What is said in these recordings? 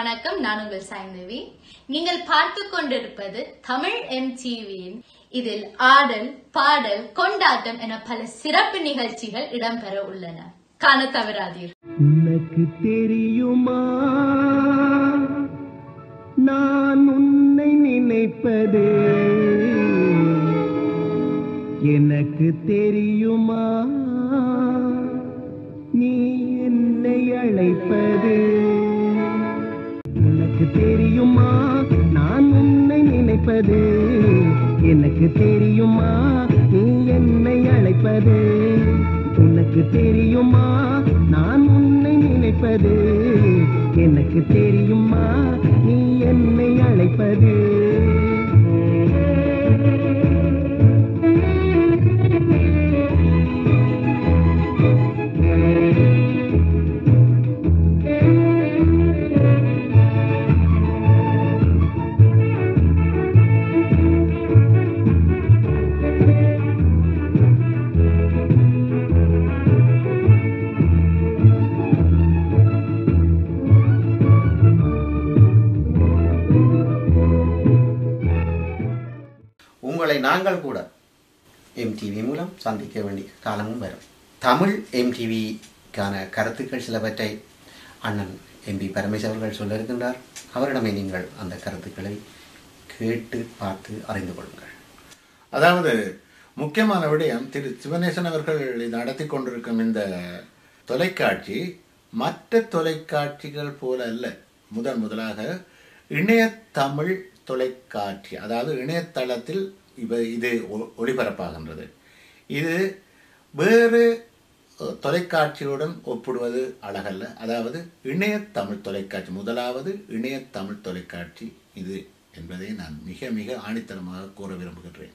வணக்கம். நான் உங்கள் சாய்ந்தவி. நீங்கள் பார்த்து கொண்டிருப்பது தமிழ் MTVயின் இதில் ஆடல், பாடல், கொண்டாட்டம் என பல சிறப்பு நிகழ்ச்சிகள் இடம்பெற உள்ளன. காண தவறாதீர். உனக்கு தெரியுமா நான் உன்னை நினைப்பது, எனக்கு தெரியுமா நீ என்னை அழைப்பது. உனக்கு தெரியுமா நான் உன்னை நினைப்பது, எனக்கு தெரியுமா நீ என்னை அழைப்பது. உனக்கு தெரியுமா நான் உன்னை நினைப்பது, எனக்கு தெரியுமா நீ என்னை அழைப்பது. உங்களை நாங்கள் கூட MTV மூலம் சந்திக்க வேண்டிய காலமும் வரும். தமிழ் MTVக்கான கருத்துக்கள் சிலவற்றை அண்ணன் MP பரமேஷ் அவர்கள் சொல்ல இருக்கின்றார். அவரிடமே நீங்கள் அந்த கருத்துக்களை கேட்டு பார்த்து அறிந்து கொள்ளுங்கள். அதாவது முக்கியமான விடயம், திரு சிவநேசன் அவர்கள் நடத்தி கொண்டிருக்கும் இந்த தொலைக்காட்சி மற்ற தொலைக்காட்சிகள் போல அல்ல. முதலாக இணைய தமிழ் தொலைக்காட்சி, அதாவது இணையதளத்தில் இது ஒளிபரப்பாகின்றது. இது வேறு தொலைக்காட்சியுடன் ஒப்பிடுவது அழகல்ல. அதாவது இணைய தமிழ் தொலைக்காட்சி, முதலாவது இணைய தமிழ் தொலைக்காட்சி இது என்பதை நான் மிக மிக ஆணித்தனமாக கூற விரும்புகின்றேன்.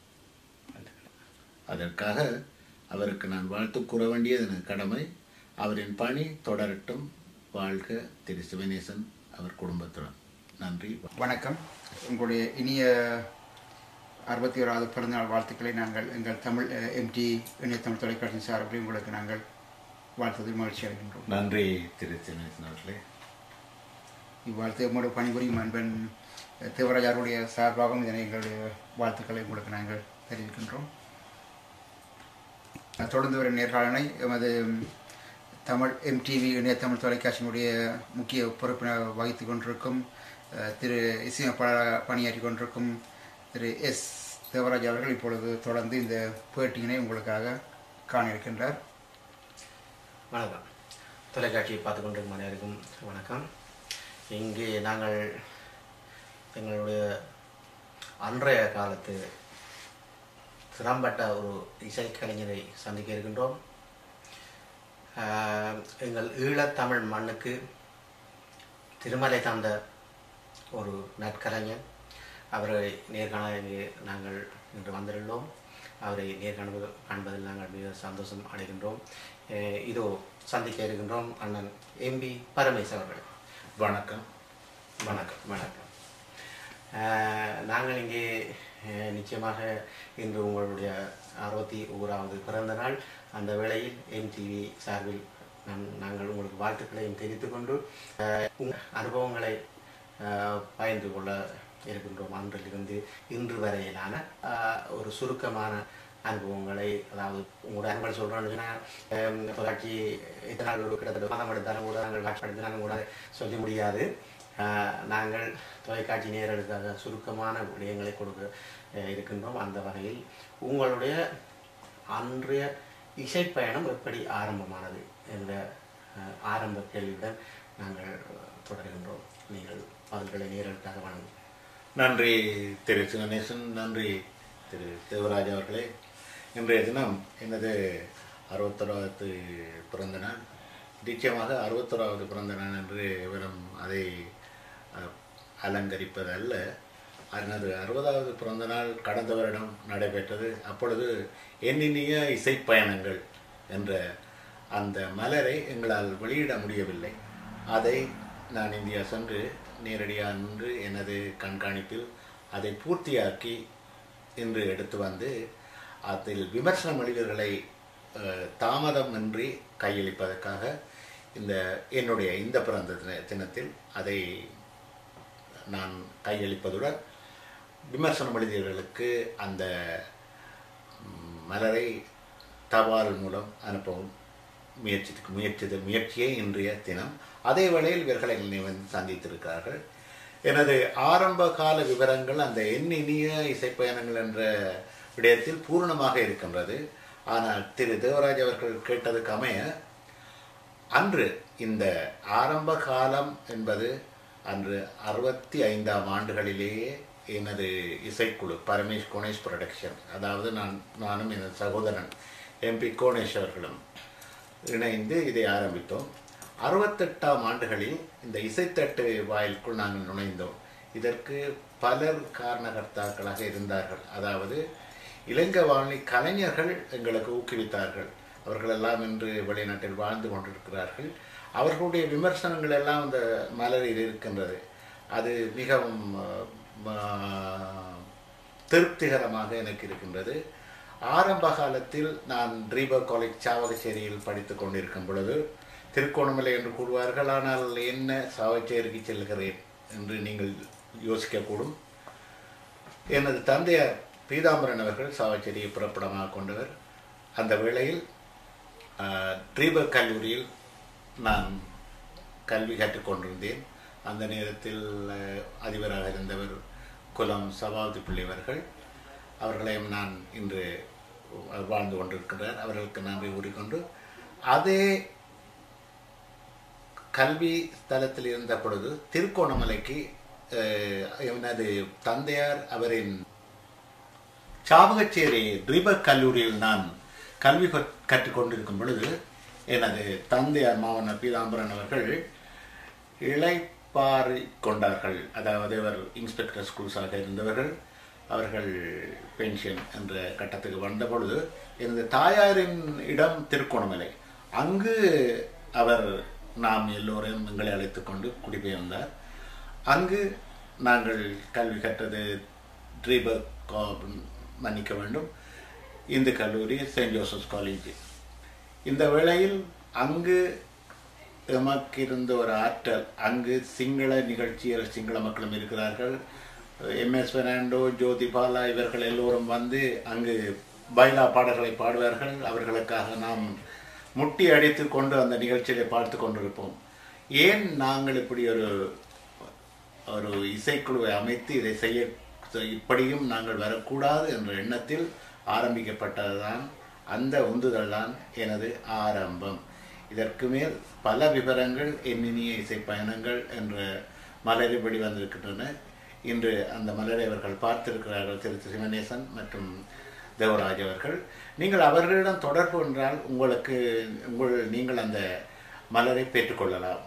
அதற்காக அவருக்கு நான் வாழ்த்து கூற வேண்டியது எனக்கு கடமை. அவரின் பணி தொடரட்டும். வாழ்க திரு சிவநேசன் அவர் குடும்பத்துடன். நன்றி, வணக்கம். உங்களுடைய இனிய 61வது பிறந்தநாள் வாழ்த்துக்களை நாங்கள் எங்கள் தமிழ் MT இணைய தமிழ் தொலைக்காட்சி சார்பில் உங்களுக்கு நாங்கள் வாழ்த்துவதில் மகிழ்ச்சி அடைகின்றோம். நன்றி திரு சிவநேசன் அவர்களே. இவ்வாழ்த்து நம்முடைய பணிபுரியும் அன்பன் தேவராஜாருடைய சார்பாகவும் இதனை எங்களுடைய வாழ்த்துக்களை உங்களுக்கு நாங்கள் தெரிவிக்கின்றோம். தொடர்ந்து வரும் நேர்காணலை எமது தமிழ் MTV இணைய தமிழ் தொலைக்காட்சியினுடைய முக்கிய பொறுப்பினர் வகித்து கொண்டிருக்கும் திரு இசையமைப்பாளர் பணியாற்றி கொண்டிருக்கும் திரு S. தேவராஜ் அவர்கள் இப்பொழுது தொடர்ந்து இந்த பேட்டியினை உங்களுக்காக காண இருக்கின்றார். வணக்கம். தொலைக்காட்சியை பார்த்து கொண்டிருக்கும் அனைவருக்கும் வணக்கம். இங்கே நாங்கள் எங்களுடைய அன்றைய காலத்து திறம்பட்ட ஒரு இசைக்கலைஞரை சந்திக்க இருக்கின்றோம். எங்கள் ஈழத்தமிழ் மண்ணுக்கு திருமலை தந்த ஒரு நற்கலைஞர். அவரை நேர்காண நாங்கள் இன்று வந்துள்ளோம். அவரை காண்பதில் நாங்கள் மிக சந்தோஷம் அடைகின்றோம். இதோ சந்திக்க இருக்கின்றோம் அண்ணன் MP பரமேஷ் அவர்கள். வணக்கம். வணக்கம். வணக்கம். நாங்கள் இங்கே நிச்சயமாக இன்று உங்களுடைய 61வது பிறந்த நாள். அந்த வேளையில் MTV சார்பில் நாங்கள் உங்களுக்கு வாழ்த்துக்களையும் தெரிவித்துக் கொண்டு அனுபவங்களை பகிர்ந்து கொள்ள இருக்கின்றோம். அன்றிலிருந்து இன்று வரையிலான ஒரு சுருக்கமான அனுபவங்களை, அதாவது உங்களோட அனுபவம் சொல்கிறோன்னா தொலைக்காட்சி எத்தனை நாள் கிட்டத்தட்ட மாதம் எடுத்தாலும் கூட நாங்கள் காட்சிப்படுத்தினாலும் கூட சொல்ல முடியாது. நாங்கள் தொலைக்காட்சி நேயர்களுக்காக சுருக்கமான விடயங்களை கொடுக்க இருக்கின்றோம். அந்த வகையில் உங்களுடைய அன்றைய இசைப்பயணம் எப்படி ஆரம்பமானது என்ற ஆரம்ப கேள்வியுடன் நாங்கள் தொடர்கின்றோம். நீங்கள் பதில்களை நேயர்களுக்காக வழங்கும். நன்றி திரு சிவநேசன். நன்றி திரு தேவராஜ் அவர்களே. இன்றைய தினம் எனது 61வது பிறந்த நாள். நிச்சயமாக 61வது பிறந்த நாள் என்று வெறும் அதை அலங்கரிப்பதல்ல. எனது 60வது பிறந்த நாள் கடந்த வருடம் நடைபெற்றது. அப்பொழுது எண்ணினிய இசைப்பயணங்கள் என்ற அந்த மலரை எங்களால் வெளியிட முடியவில்லை. அதை நான் இந்தியா சென்று நேரடியாக நின்று எனது கண்காணிப்பில் அதை பூர்த்தியாக்கி இன்று எடுத்து வந்து அதில் விமர்சன மொழிகளை தாமதமின்றி கையளிப்பதற்காக என்னுடைய இந்த பிறந்த தினத்தில் அதை நான் கையளிப்பதுடன் விமர்சனம் எழுதியவர்களுக்கு அந்த மலரை தபால் மூலம் அனுப்பவும் முயற்சியே இன்றைய தினம். அதே வேளையில் இவர்களை வந்து சந்தித்திருக்கிறார்கள். எனது ஆரம்ப கால விவரங்கள் அந்த எண்ணினிய இசைப்பயணங்கள் என்ற விடயத்தில் பூர்ணமாக இருக்கின்றது. ஆனால் திரு தேவராஜ் அவர்கள் கேட்டதுக்கு அமைய அன்று இந்த ஆரம்ப காலம் என்பது அன்று 65ஆம் ஆண்டுகளிலேயே எனது இசைக்குழு பரமேஷ் கோணேஷ் ப்ரொடக்ஷன், அதாவது நானும் எனது சகோதரன் MP கோணேஷ் அவர்களும் இணைந்து இதை ஆரம்பித்தோம். 68ஆம் ஆண்டுகளில் இந்த இசைத்தட்டு வாயிலுக்குள் நாங்கள் நுழைந்தோம். இதற்கு பலர் காரணகர்த்தாக்களாக இருந்தார்கள். அதாவது இலங்கை வானொலி கலைஞர்கள் எங்களுக்கு ஊக்குவித்தார்கள். அவர்களெல்லாம் இன்று வெளிநாட்டில் வாழ்ந்து கொண்டிருக்கிறார்கள். அவர்களுடைய விமர்சனங்கள் எல்லாம் இந்த மலரில் இருக்கின்றது. அது மிகவும் திருப்திகரமாக எனக்கு இருக்கின்றது. ஆரம்ப காலத்தில் நான் ரீபர் காலேஜ் சாவகச்சேரியில் படித்துக் கொண்டிருக்கும் பொழுது திருக்கோணமலை என்று கூறுவார்கள். ஆனால் என்ன சாவகச்சேரிக்கு செல்கிறேன் என்று நீங்கள் யோசிக்கக்கூடும். எனது தந்தையார் பீதாம்பரன் அவர்கள் சாவகச்சேரியை புறப்படமாக கொண்டவர். அந்த வேளையில் ரீபர் கல்லூரியில் நான் கல்வி கற்றுக்கொண்டிருந்தேன். அந்த நேரத்தில் அதிபராக இருந்தவர் குலம் சபாபதி பிள்ளைவர்கள். அவர்களையும் நான் இன்று வாழ்ந்து கொண்டிருக்கிறார். அவர்களுக்கு நன்றி கூறிக்கொண்டு அதே கல்வி ஸ்தலத்தில் இருந்த பொழுது திருக்கோணமலைக்கு எனது தந்தையார் அவரின் சாவகச்சேரி ரீபர் கல்லூரியில் நான் கல்வி கற்றுக்கொண்டிருக்கும் பொழுது எனது தந்தையார் மாவன பீதாம்பரன் அவர்கள் இளைப்பாறி கொண்டார்கள். அதாவது அவர் இன்ஸ்பெக்டர் ஸ்கூல்ஸாக இருந்தவர்கள். அவர்கள் பென்ஷன் என்ற கட்டத்துக்கு வந்த பொழுது எனது தாயாரின் இடம் திருக்கோணமலை. அங்கு அவர் நாம் எல்லோரையும் எங்களை அழைத்து கொண்டு குடிபெயர்ந்தார். அங்கு நாங்கள் கல்வி கற்றது ரீபர் மன்னிக்க வேண்டும் இந்து கல்லூரி செயின்ட் ஜோசப்ஸ் காலேஜ். இந்த வேளையில் அங்கு எமக்கு இருந்த ஒரு ஆற்றல், அங்கு சிங்கள நிகழ்ச்சியர் சிங்கள மக்களும் இருக்கிறார்கள். MS பெர்னாண்டோ, ஜோதி பாலா இவர்கள் எல்லோரும் வந்து அங்கு பைலா பாடல்களை பாடுவார்கள். அவர்களுக்காக நாம் முட்டி அடித்து கொண்டு அந்த நிகழ்ச்சியை பார்த்து கொண்டிருப்போம். ஏன் நாங்கள் இப்படி ஒரு இசைக்குழுவை அமைத்து இதை செய்ய இப்படியும் நாங்கள் வரக்கூடாது என்ற எண்ணத்தில் ஆரம்பிக்கப்பட்டதுதான். அந்த உந்துதல் தான் எனது ஆரம்பம். இதற்கு மேல் பல விவரங்கள் எண்ணினிய இசை பயணங்கள் என்ற மலரை வெளிவந்திருக்கின்றன. இன்று அந்த மலரை அவர்கள் பார்த்திருக்கிறார்கள், திரு சிவநேசன் மற்றும் தேவராஜ் அவர்கள். நீங்கள் அவர்களிடம் தொடர்பு என்றால் நீங்கள் அந்த மலரை பெற்றுக்கொள்ளலாம்.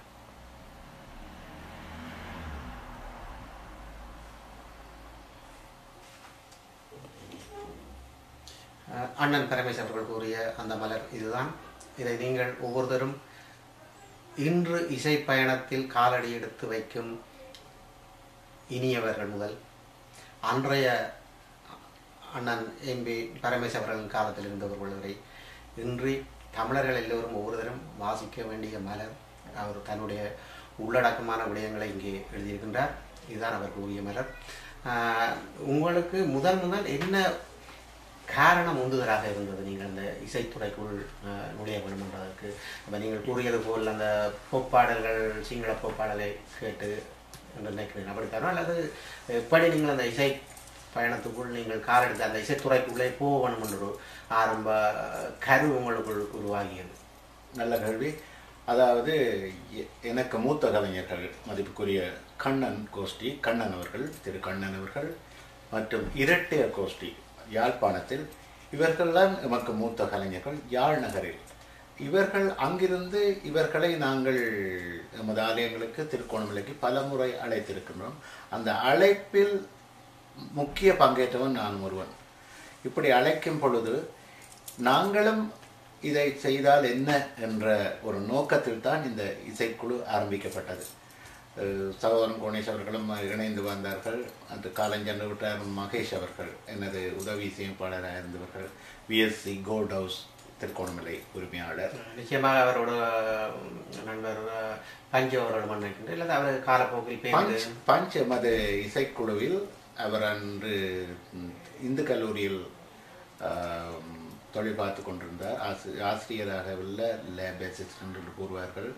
அண்ணன் பரமேஷ் அவர்கள் கூறிய அந்த மலர் இதுதான். இதை நீங்கள் ஒவ்வொருத்தரும் இன்று இசை பயணத்தில் காலடி எடுத்து வைக்கும் இனியவர்கள் முதல் அன்றைய அண்ணன் MP பரமேஷ் அவர்களின் காலத்தில் இருந்தவர்கள் வரை இன்றி தமிழர்கள் எல்லோரும் ஒவ்வொருத்தரும் வாசிக்க வேண்டிய மலர். அவர் தன்னுடைய உள்ளடக்கமான விடயங்களை இங்கே எழுதியிருக்கின்றார். இதுதான் அவர் கூறிய மலர். உங்களுக்கு முதல் என்ன காரணம் உந்துதலாக இருந்தது நீங்கள் அந்த இசைத்துறைக்குள் நுழைய வேண்டும் என்பதற்கு? அப்போ நீங்கள் கூறியது போல் அந்த போப்பாடல்கள் சிங்கள போப்பாடலை கேட்டு என்று நினைக்கிறேன், அப்படித்தானோ? அல்லது எப்படி நீங்கள் அந்த இசை பயணத்துக்குள் நீங்கள் கார் எடுத்து அந்த இசைத்துறைக்குள்ளே போகணும் என்ற ஒரு ஆரம்ப கரு உங்களுக்குள் உருவாகியது? நல்ல கேள்வி. அதாவது எனக்கு மூத்த கலைஞர்கள் மதிப்புக்குரிய கண்ணன் அவர்கள், திரு கண்ணன் அவர்கள் மற்றும் இரட்டையர் கோஷ்டி யாழ்ப்பாணத்தில், இவர்கள்தான் எமக்கு மூத்த கலைஞர்கள். யாழ் நகரில் இவர்கள் அங்கிருந்து இவர்களை நாங்கள் எமது ஆலயங்களுக்கு திருக்கோணமலைக்கு பல முறை அழைத்திருக்கின்றோம். அந்த அழைப்பில் முக்கிய பங்கேற்றவன் நான் ஒருவன். இப்படி அழைக்கும் பொழுது நாங்களும் இதை செய்தால் என்ன என்ற ஒரு நோக்கத்தில் தான் இந்த இசைக்குழு ஆரம்பிக்கப்பட்டது. சகோதரன் கோணேஷ் அவர்களும் இணைந்து வந்தார்கள். அந்த காலஞ்சென்று விட்டார் மகேஷ் அவர்கள் எனது உதவி இசையமைப்பாளராக இருந்தவர்கள். VSC கோல்ட் ஹவுஸ் திருகோணமலை உரிமையாளர். நிச்சயமாக அவரோட நண்பர் பஞ்சு அவரோட மன்னிக்கின்ற இல்லை அவர் காலப்போக்கில் பஞ்ச் எமது இசைக்குழுவில் அவர் அன்று இந்து கல்லூரியில் தொழில் பார்த்து கொண்டிருந்தார். ஆசிரியராக உள்ள லேப் அசிஸ்டன்ட் என்று கூறுவார்கள்.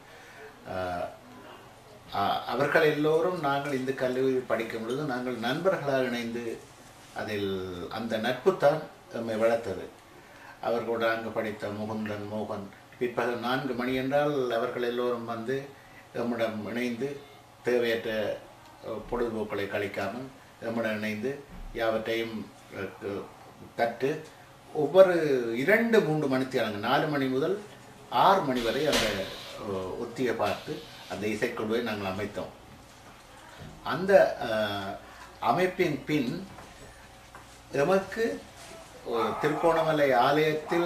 அவர்கள் எல்லோரும் நாங்கள் இந்த கல்லூரியில் படிக்கும் பொழுது நாங்கள் நண்பர்களாக இணைந்து அதில் அந்த நட்புத்தான் நம்மை வளர்த்தது. அவர்களோடு அங்கு படித்த முகுந்தன், மோகன், பிற்பகல் 4 மணி என்றால் அவர்கள் எல்லோரும் வந்து நம்மிடம் இணைந்து தேவையற்ற பொழுதுபோக்களை கழிக்காமல் நம்மிடம் இணைந்து யாவற்றையும் கற்று ஒவ்வொரு 2-3 மணித்தியாலங்கள் 4 மணி முதல் 6 மணி வரை அந்த ஒத்தியை பார்த்து அந்த இசைக்குழுவை நாங்கள் அமைத்தோம். அந்த அமைப்பின் பின் எமக்கு திருகோணமலை ஆலயத்தில்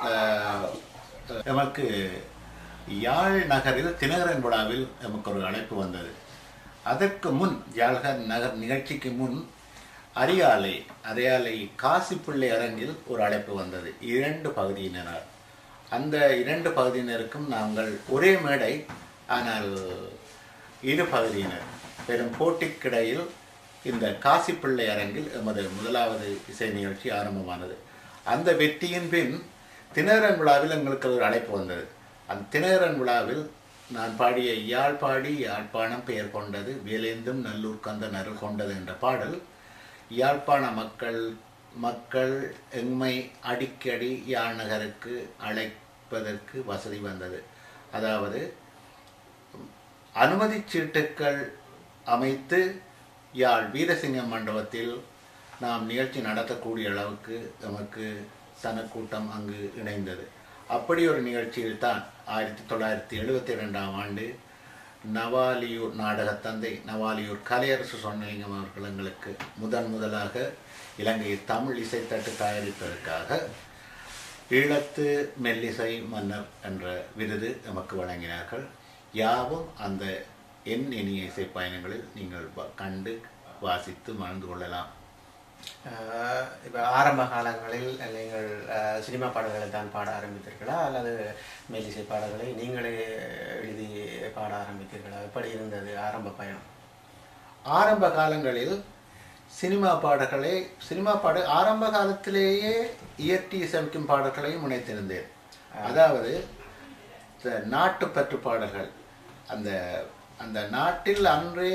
எமக்கு யாழ் நகரில் தினகரன் விழாவில் நமக்கு ஒரு அழைப்பு வந்தது. அதற்கு முன் யாழ் நகர் நிகழ்ச்சிக்கு முன் அரியாலை காசிப்பிள்ளை அரங்கில் ஒரு அழைப்பு வந்தது 2 பகுதியினர். அந்த 2 பகுதியினருக்கும் நாங்கள் ஒரே மேடை, ஆனால் 2 பகுதியினர் பெரும் போட்டிக்கிடையில் இந்த காசிப்பிள்ளை அரங்கில் எமது முதலாவது இசை நிகழ்ச்சி ஆரம்பமானது. அந்த வெற்றியின் பின் தினகரன் விழாவில் எங்களுக்கு ஒரு அழைப்பு வந்தது. அந்த தினகரன் விழாவில் நான் பாடிய யாழ்ப்பாடி யாழ்ப்பாணம் பெயர் கொண்டது வேலேந்தும் நல்லூர் கந்தன் அருள் கொண்டது என்ற பாடல் யாழ்ப்பாண மக்கள் எம்மை அடிக்கடி யாழ் நகருக்கு அழைப்பதற்கு வசதி வந்தது. அதாவது அனுமதி சீட்டுக்கள் அமைத்து யாழ் வீரசிங்க மண்டபத்தில் நாம் நிகழ்ச்சி நடத்தக்கூடிய அளவுக்கு நமக்கு சனக்கூட்டம் அங்கு இணைந்தது. அப்படி ஒரு நிகழ்ச்சியில் தான் 1972ஆம் ஆண்டு நவாலியூர் நாடகத்தந்தை நவாலியூர் கலையரசு சொன்னலிங்கம் அவர்கள் எங்களுக்கு முதலாக இலங்கையில் தமிழ் இசைத்தட்டு தயாரிப்பதற்காக ஈழத்து மெல்லிசை மன்னர் என்ற விருது நமக்கு வழங்கினார்கள். யாவும் அந்த என் இனிய இசை பயணங்களில் நீங்கள் கண்டு வாசித்து மறந்து கொள்ளலாம். இப்போ ஆரம்ப காலங்களில் நீங்கள் சினிமா பாடல்களை தான் பாட ஆரம்பித்தீர்களா அல்லது மெல்லிசை பாடல்களை நீங்களே எழுதி பாட ஆரம்பித்தீர்களா? எப்படி இருந்தது ஆரம்ப பயணம்? ஆரம்ப காலங்களில் சினிமா பாடல் ஆரம்ப காலத்திலேயே இயற்றி இசைக்கும் பாடல்களையும் முனைத்திருந்தேன். அதாவது நாட்டுப்பற்று பாடல்கள், அந்த நாட்டில் அன்றே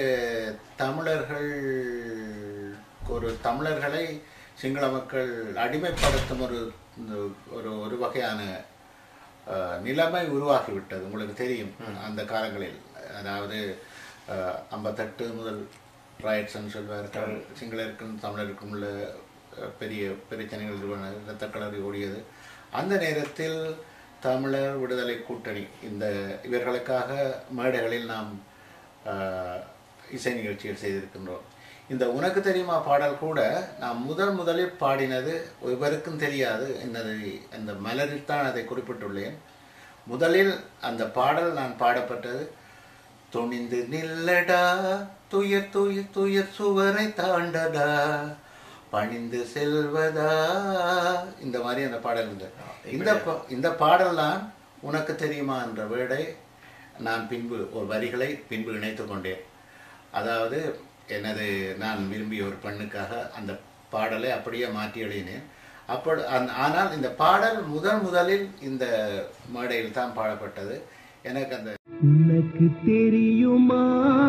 தமிழர்களை சிங்கள மக்கள் அடிமைப்படுத்தும் ஒரு வகையான நிலைமை உருவாகிவிட்டது. உங்களுக்கு தெரியும் அந்த காலங்களில். அதாவது 58 முதல் ராய்ட்ஸ்ன்னு சொல்வார்கள். சிங்களருக்கும் தமிழருக்கும் உள்ள பெரிய பிரச்சனைகள் இரத்தக்களறி ஓடியது. அந்த நேரத்தில் தமிழர் விடுதலை கூட்டணி இவர்களுக்காக மேடைகளில் நாம் இசை நிகழ்ச்சிகள் செய்திருக்கின்றோம். இந்த உனக்கு தெரியுமா பாடல் கூட நான் முதலில் பாடினது இவருக்கும் தெரியாது, அந்த மலரில் தான் அதை குறிப்பிட்டுள்ளேன். முதலில் அந்த பாடல் நான் பாடப்பட்டது துணிந்து நில்லடா துயர் துயர் துயர் சுவரை தாண்டடா பணிந்து செல்வதா, இந்த மாதிரி அந்த பாடல் இருந்தது. இந்த பாடல் தான் உனக்கு தெரியுமா என்ற வேர்டை நான் ஒரு வரிகளை பின்பு இணைத்து கொண்டேன். அதாவது நான் விரும்பிய ஒரு பெண்ணுக்காக அந்த பாடலை அப்படியே மாற்றி எழுதினேன். ஆனால் இந்த பாடல் முதலில் இந்த மேடையில் தான் பாடப்பட்டது. எனக்கு அந்த உனக்கு தெரியுமா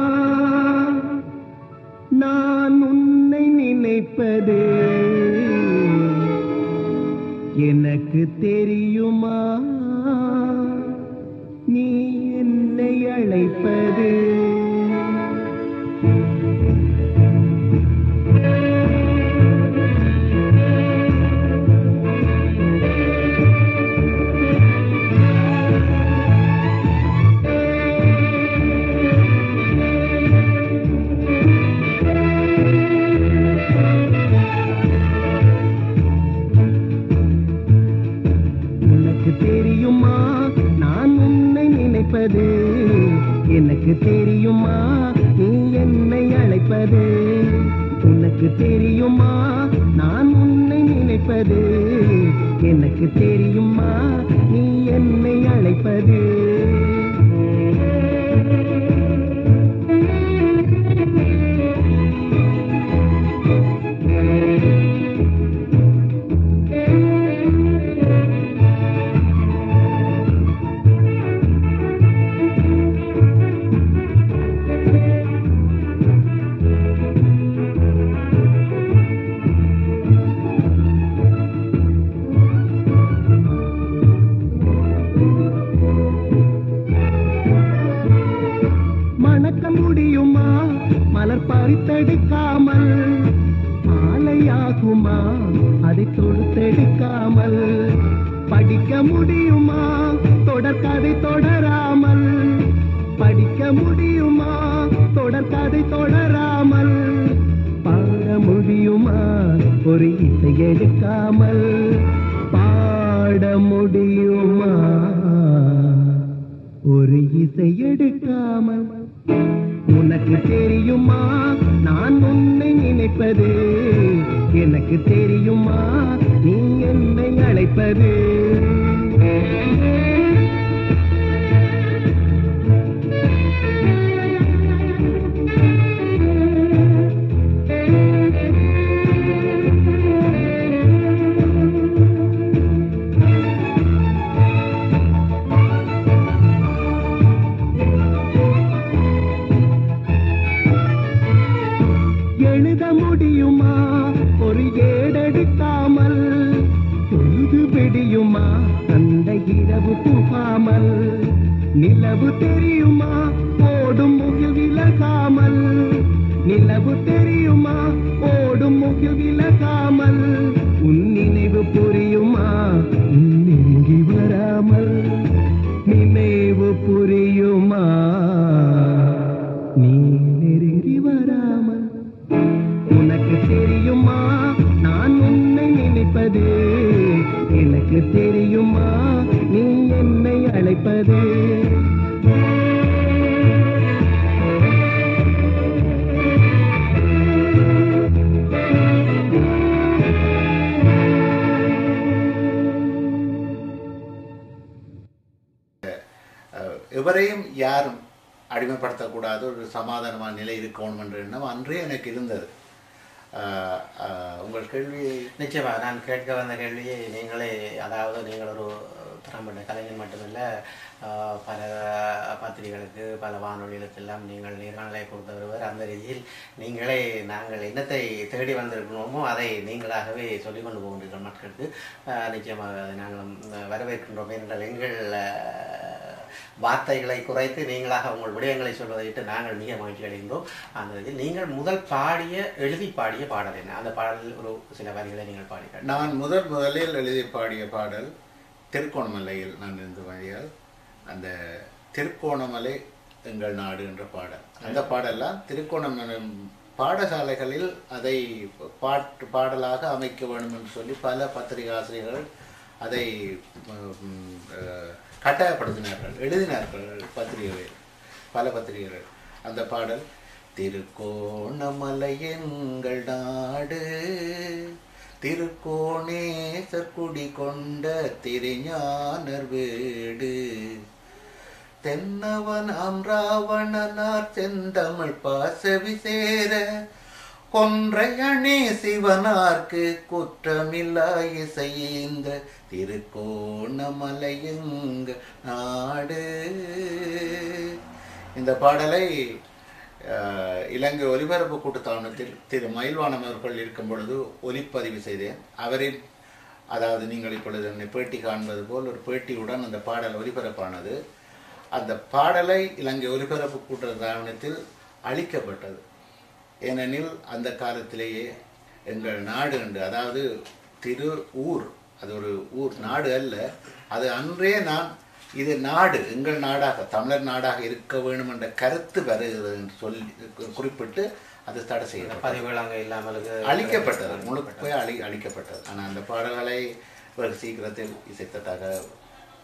நான் உன்னை நினைப்பது, எனக்கு தெரியுமா நீ என்னை அழைப்பது. எனக்கு தெரியுமா நீ என்னை அழைப்பது, உனக்கு தெரியுமா நான் உன்னை நினைப்பது, எனக்கு தெரியுமா நீ என்னை அழைப்பது பறித்தெடுக்காமல் மாலையாகுமா அதை தொடுத்தெடுக்காமல் படிக்க முடியுமா தொடர்கதை தொடராமல் படிக்க முடியுமா தொடர்கதை தொடராமல் பாட முடியுமா ஒரு இசை எடுக்காமல் பாட முடியுமா ஒரு இசை எடுக்காமல் உனக்கு தெரியுமா நான் உன்னை நினைப்பது எனக்கு தெரியுமா நீ என்னை அழைப்பது எழுத முடியுமா ஒரு ஏடெடுக்காமல் பொழுது விடியுமா அந்த இரவு புகாமல் நிலவு தெரியுமா ஓடும் முகில் விலகாமல் நிலவு தெரியுமா ஓடும் முகில் விலகாமல் உன் நினைவு புரியுமா நெருங்கி வராமல் நினைவு புரியுமா நீ நெருங்கி வராமல் உனக்கு தெரியுமா நான் உன்னை நினைப்பது எனக்கு தெரியுமா நீ என்னை அழைப்பது எவரையும் யாரும் அடிமைப்படுத்தக்கூடாது ஒரு சமாதானமான நிலை இருக்கணும் என்ற எண்ணம் அன்றே எனக்கு இருந்தது. உங்கள் கேள்வி நிச்சயமாக நான் கேட்க வந்த கேள்வியை நீங்களே, அதாவது நீங்கள் ஒரு திறம்பட்ட கலைஞர் மட்டுமில்லை, பல பத்திரிகைகளுக்கு பல வானொலிகளுக்கெல்லாம் நீங்கள் நேர்காணலை கொடுத்து வருவர். அந்த ரீதியில் நீங்களே நாங்கள் என்னத்தை தேடி வந்திருக்கணுமோ அதை நீங்களாகவே சொல்லிக் கொண்டு போகின்றீர்கள் மக்களுக்கு. நிச்சயமாக அதை நாங்கள் வரவேற்கின்றோம். என்றால் எங்கள் வார்த்தைகளை குறைத்து நீங்களாக உங்கள் விடயங்களை சொல்வதை விட்டு நாங்கள் மிக மகிழ்ச்சி அடைகின்றோம். அந்த இதில் நீங்கள் முதல் எழுதி பாடிய பாடல் என்ன? அந்த பாடலில் ஒரு சில வரிகளை நீங்கள் பாடினார். நான் முதலில் எழுதி பாடிய பாடல் திருக்கோணமலையில் நான் இருந்து வழியால் அந்த திருக்கோணமலை எங்கள் நாடு என்ற பாடல். அந்த பாடலாம் திருக்கோணமலை பாடசாலைகளில் அதை பாடலாக அமைக்க வேண்டும் என்று சொல்லி பல பத்திரிகை ஆசிரியர்கள் அதை கட்டாயப்படுத்தினார்கள், எழுதினார்கள் பத்திரிகைகள், பல பத்திரிகைகள். அந்த பாடல் திருக்கோணமலை எங்கள் நாடு திருக்கோணேசர் குடி கொண்ட திருஞானர் வீடு தென்னவனாம் ராவணனார் செந்தமிழ் பாசவி சேர கொன்றையணே சிவனார்க்கு குற்றமில்லா இசைந்த திருக்கோணமலை எங்க நாடு. இந்த பாடலை இலங்கை ஒலிபரப்பு கூட்டுத்தாபனத்தில் திரு மயில்வானம் அவர்கள் இருக்கும் பொழுது ஒலிப்பதிவு செய்தேன். அவரின், அதாவது நீங்கள் இப்பொழுது என்னை பேட்டி காண்பது போல் ஒரு பேட்டியுடன் அந்த பாடல் ஒலிபரப்பானது. அந்த பாடலை இலங்கை ஒலிபரப்பு கூட்டுத்தாபனத்தில் அளிக்கப்பட்டது. ஏனெனில் அந்த காலத்திலேயே எங்கள் நாடு என்று, அதாவது ஊர், அது ஒரு ஊர், நாடு அல்ல அது. அன்றே நான் இது நாடு, எங்கள் நாடாக, தமிழர் நாடாக இருக்க வேண்டும் என்ற கருத்து வருகிறது என்று சொல்லி குறிப்பிட்டு அது தடை செய்யப்பட்டது, அழிக்கப்பட்டது, முழுக்க அழிக்கப்பட்டது. ஆனால் அந்த பாடல்களை வெகு சீக்கிரத்தில் இசைத்தட்டாக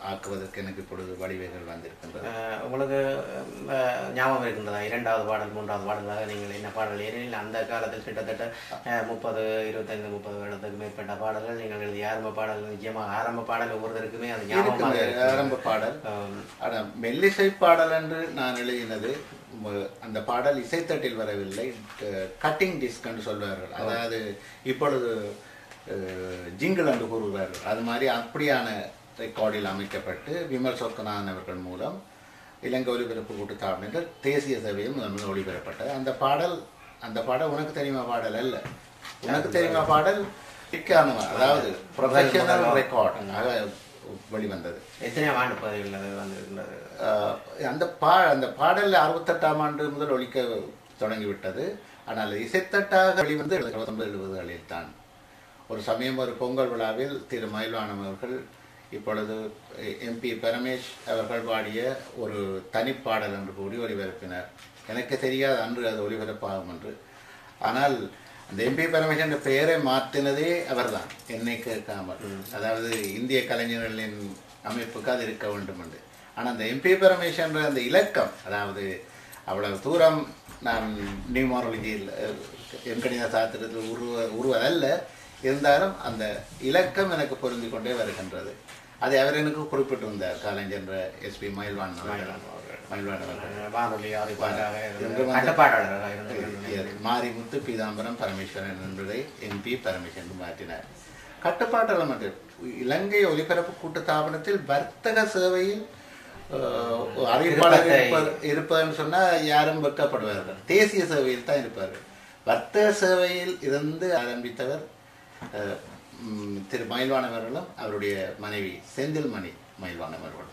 ஆக்குவதற்கு எனக்கு இப்பொழுது வழிவகைகள் வந்திருக்கின்றது. உங்களுக்கு ஞாபகம் இருக்கின்றதா 2வது பாடல் 3வது பாடலாக நீங்கள் என்ன பாடல்? ஏனெனில் அந்த காலத்தில் கிட்டத்தட்ட 25-30 வருடத்துக்கு மேற்பட்ட பாடல்கள் நீங்கள் எழுதிய ஆரம்ப பாடல். நிச்சயமாக ஆரம்ப பாடல் ஒவ்வொருத்தருக்குமே அது ஞாபகமாக ஆரம்ப பாடல். ஆனால் மெல்லிசை பாடல் என்று நான் எழுதினது அந்த பாடல் இசைத்தட்டில் வரவில்லை, கட்டிங் டிஸ்க் என்று சொல்வார்கள். அதாவது இப்பொழுது ஜிங்கிள் என்று கூறுவார்கள். அது மாதிரி அப்படியான ரெக்கார்டில் அமைக்கப்பட்டு விமல் சொக்கனான் அவர்கள் மூலம் இலங்கை ஒலிபரப்பு கூட்டுத்தாபனம் என்ற தேசிய சபையில் முதல் ஒளிபரப்பட்டது. அந்த பாடல் உனக்கு தெரியுமா பாடல் அல்ல. உனக்கு தெரியுமா பாடல் அதாவது ப்ரொஃபஷனல் ரெக்கார்ட் வெளிவந்தது. எத்தனையாம் ஆண்டு பதிவில் வந்திருக்கின்றது? அந்த பாடல் 68ஆம் ஆண்டு முதல் ஒழிக்க தொடங்கிவிட்டது. ஆனால் இசைத்தட்டாக வெளிவந்து 1970களில் தான். ஒரு சமயம் ஒரு பொங்கல் விழாவில் திரு மயில்வானம் அவர்கள் இப்பொழுது MP பரமேஷ் அவர்கள் பாடிய ஒரு தனிப்பாடல் என்று கூறி ஒளிபரப்பினார். எனக்கு தெரியாது அன்று அது ஒளிபரப்பாகும் என்று. ஆனால் அந்த MP பரமேஷ் என்ற பெயரை மாற்றினதே அவர்தான், என்னை கேட்காமல். அதாவது இந்திய கலைஞர்களின் அமைப்புக்கு அது இருக்க வேண்டும் என்று. ஆனால் அந்த MP பரமேஷ் என்ற அந்த இலக்கம், அதாவது அவ்வளவு தூரம் நான் நியூமாரோலஜியில் எண்கணித சாஸ்திரத்தில் உருவதல்ல, இருந்தாலும் அந்த இலக்கம் எனக்கு பொருந்தி கொண்டே வருகின்றது. அதை அவர் எனக்கு குறிப்பிட்டிருந்தார், கலைஞர் SP மயில்வான் மாரிமுத்து பீதாம்பரம் பரமேஸ்வரன் என்பதை MP பரமேஸ்வரன் என்று மாற்றினார். கட்டுப்பாட்டாளர் மற்றும் இலங்கை ஒலிபரப்பு கூட்டுத்தாபனத்தில் வர்த்தக சேவையில் அறிவிப்பாளர் இருப்பதுன்னு சொன்னா யாரும் வெட்கப்படுவார்கள். தேசிய சேவையில் தான் இருப்பார்கள். வர்த்தக சேவையில் இருந்து ஆரம்பித்தவர் திரு மயில்வான் அவர்களும் அவருடைய மனைவி செந்தில்மணி மயில்வான் அவர்களும்.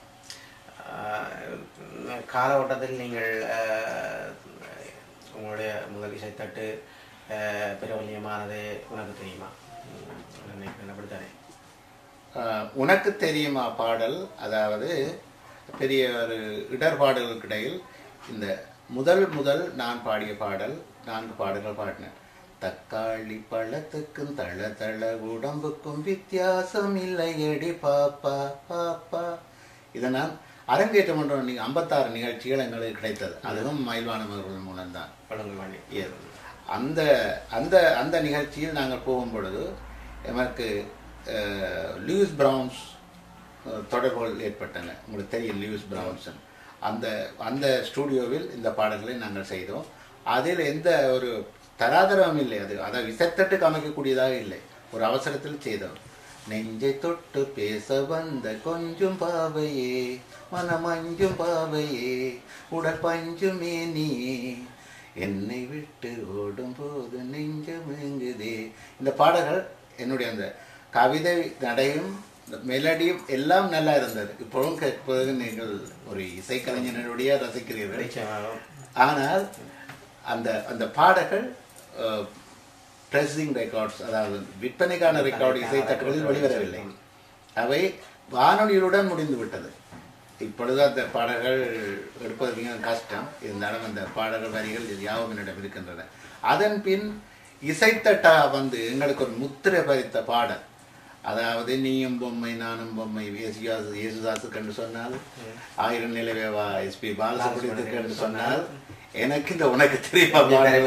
காலகட்டத்தில் நீங்கள் உங்களுடைய முதல் இசைத்தட்டு பிரபல்யமானது உனக்கு தெரியுமா? அப்படித்தானே? உனக்கு தெரியுமா பாடல், அதாவது பெரிய ஒரு இடர்பாடுகளுக்கு இடையில் இந்த முதல் நான் பாடிய பாடல் 4 பாடல்கள் பாடினேன். தக்காளி பழத்துக்கும் தள தள உடம்புக்கும் வித்தியாசம் இல்லையடி பாப்பா பாப்பா. இதை நான் அரங்கேற்றம் பண்றோம். 56 நிகழ்ச்சிகள் எங்களுக்கு கிடைத்தது. அதுவும் மயில்வானம் அவர்கள் மூலம்தான். அந்த அந்த அந்த நிகழ்ச்சியில் நாங்கள் போகும் பொழுது எனக்கு லூயிஸ் பிரவுன்ஸ் தொடர்புகள் ஏற்பட்டன. உங்களுக்கு தெரியும் லூயிஸ் பிரவுன்சன். அந்த ஸ்டூடியோவில் இந்த பாடல்களை நாங்கள் செய்தோம். அதில் எந்த ஒரு தராதரமும் இல்லை. அதை விசத்தட்டுக்கு அமைக்கக்கூடியதாக இல்லை. ஒரு அவசரத்தில் செய்தோம். நெஞ்சை தொட்டு பேச வந்த கொஞ்சம் பாவையே, மனமஞ்சும் பாவையே, உடற்பஞ்சுமே நீயே, என்னை விட்டு ஓடும் போது நெஞ்சமெங்குதே. இந்த பாடல்கள் என்னுடைய அந்த கவிதை நடையும் மெலடியும் எல்லாம் நல்லா இருந்தது. இப்போதும் கேட்பது நீங்கள் ஒரு இசைக்கலைஞனுடைய ரசிக்கிறீர்கள். ஆனால் அந்த அந்த பாடல்கள் பிரசிங் ரெக்கார்ட்ஸ், அதாவது விற்பனைக்கான ரெக்கார்டு இசைத்தட்டுகளில் வெளிவரவில்லை. அவை வானொலியுடன் முடிந்து விட்டது. இப்பொழுது அந்த பாடல்கள் எடுப்பது மிக கஷ்டம். இருந்தாலும் அந்த பாடல்கள் வரிகள் யாவும் என்னிடம் இருக்கின்றன. அதன் பின் இசைத்தட்டா வந்து எங்களுக்கு ஒரு முத்திரை பறித்த பாடல், அதாவது நீயும் பொம்மை நானும் பொம்மை, இயேசுதாசுக்கு என்று சொன்னால், 1000 நிலவேவா SP பாலசுப்ரமணியத்துக்கு என்று சொன்னால், எனக்கு இந்த உனக்கு தெரியுமா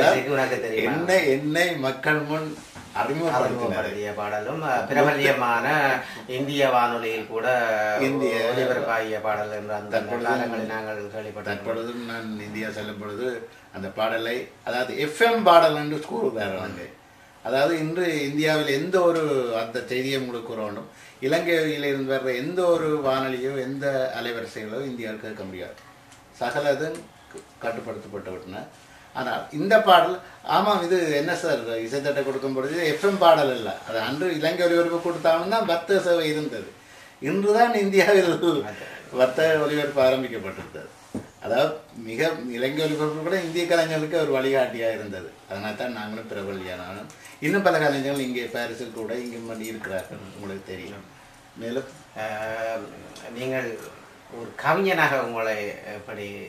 என்னை மக்கள் முன் அறிமுகப்படுத்திய பாடலும் பிரபல்யமான இந்திய வானொலியில் கூட இந்திய ஒலிபரப்பாகிய பாடல் என்ற அந்த காலங்களில் நாங்கள் கேள்விப்பட்டோம். தற்பொழுதும் நான் இந்தியா செல்லும் பொழுது அந்த பாடலை, அதாவது FM பாடல் என்று கூறுகிறார்கள். அதாவது இன்று இந்தியாவில் எந்த ஒரு அந்த செய்தியை உங்களுக்கு கூற வேண்டும், இலங்கையிலிருந்து வர்ற எந்த ஒரு வானொலியோ எந்த அலைவரிசைகளோ இந்தியாவில் கேட்க முடியாது. சகலதும் கட்டுப்படுத்தப்பட்டு விட்டன. ஆனால் இந்த பாடல், ஆமாம் இது என்ன சார் இசைத்தட்டை கொடுக்கும் பொழுது FM பாடல் இல்லை, அது அன்று இலங்கை ஒலிபரப்பு கொடுத்தாங்கன்னா வர்த்தக சேவை இருந்தது. இன்றுதான் இந்தியாவில் வர்த்தக ஒலிபரப்பு ஆரம்பிக்கப்பட்டிருந்தது. அதாவது மிக இலங்கை ஒலிபரப்பு கூட இந்திய கலைஞர்களுக்கு ஒரு வழிகாட்டியாக இருந்தது. அதனால தான் நாங்களும் பிரபல்யானாலும் இன்னும் பல கலைஞர்கள் இங்கே பாரிஸில் கூட இங்கே பண்ணி இருக்கிறார்கள், உங்களுக்கு தெரியும். மேலும் நீங்கள் ஒரு கவிஞனாக உங்களை எப்படி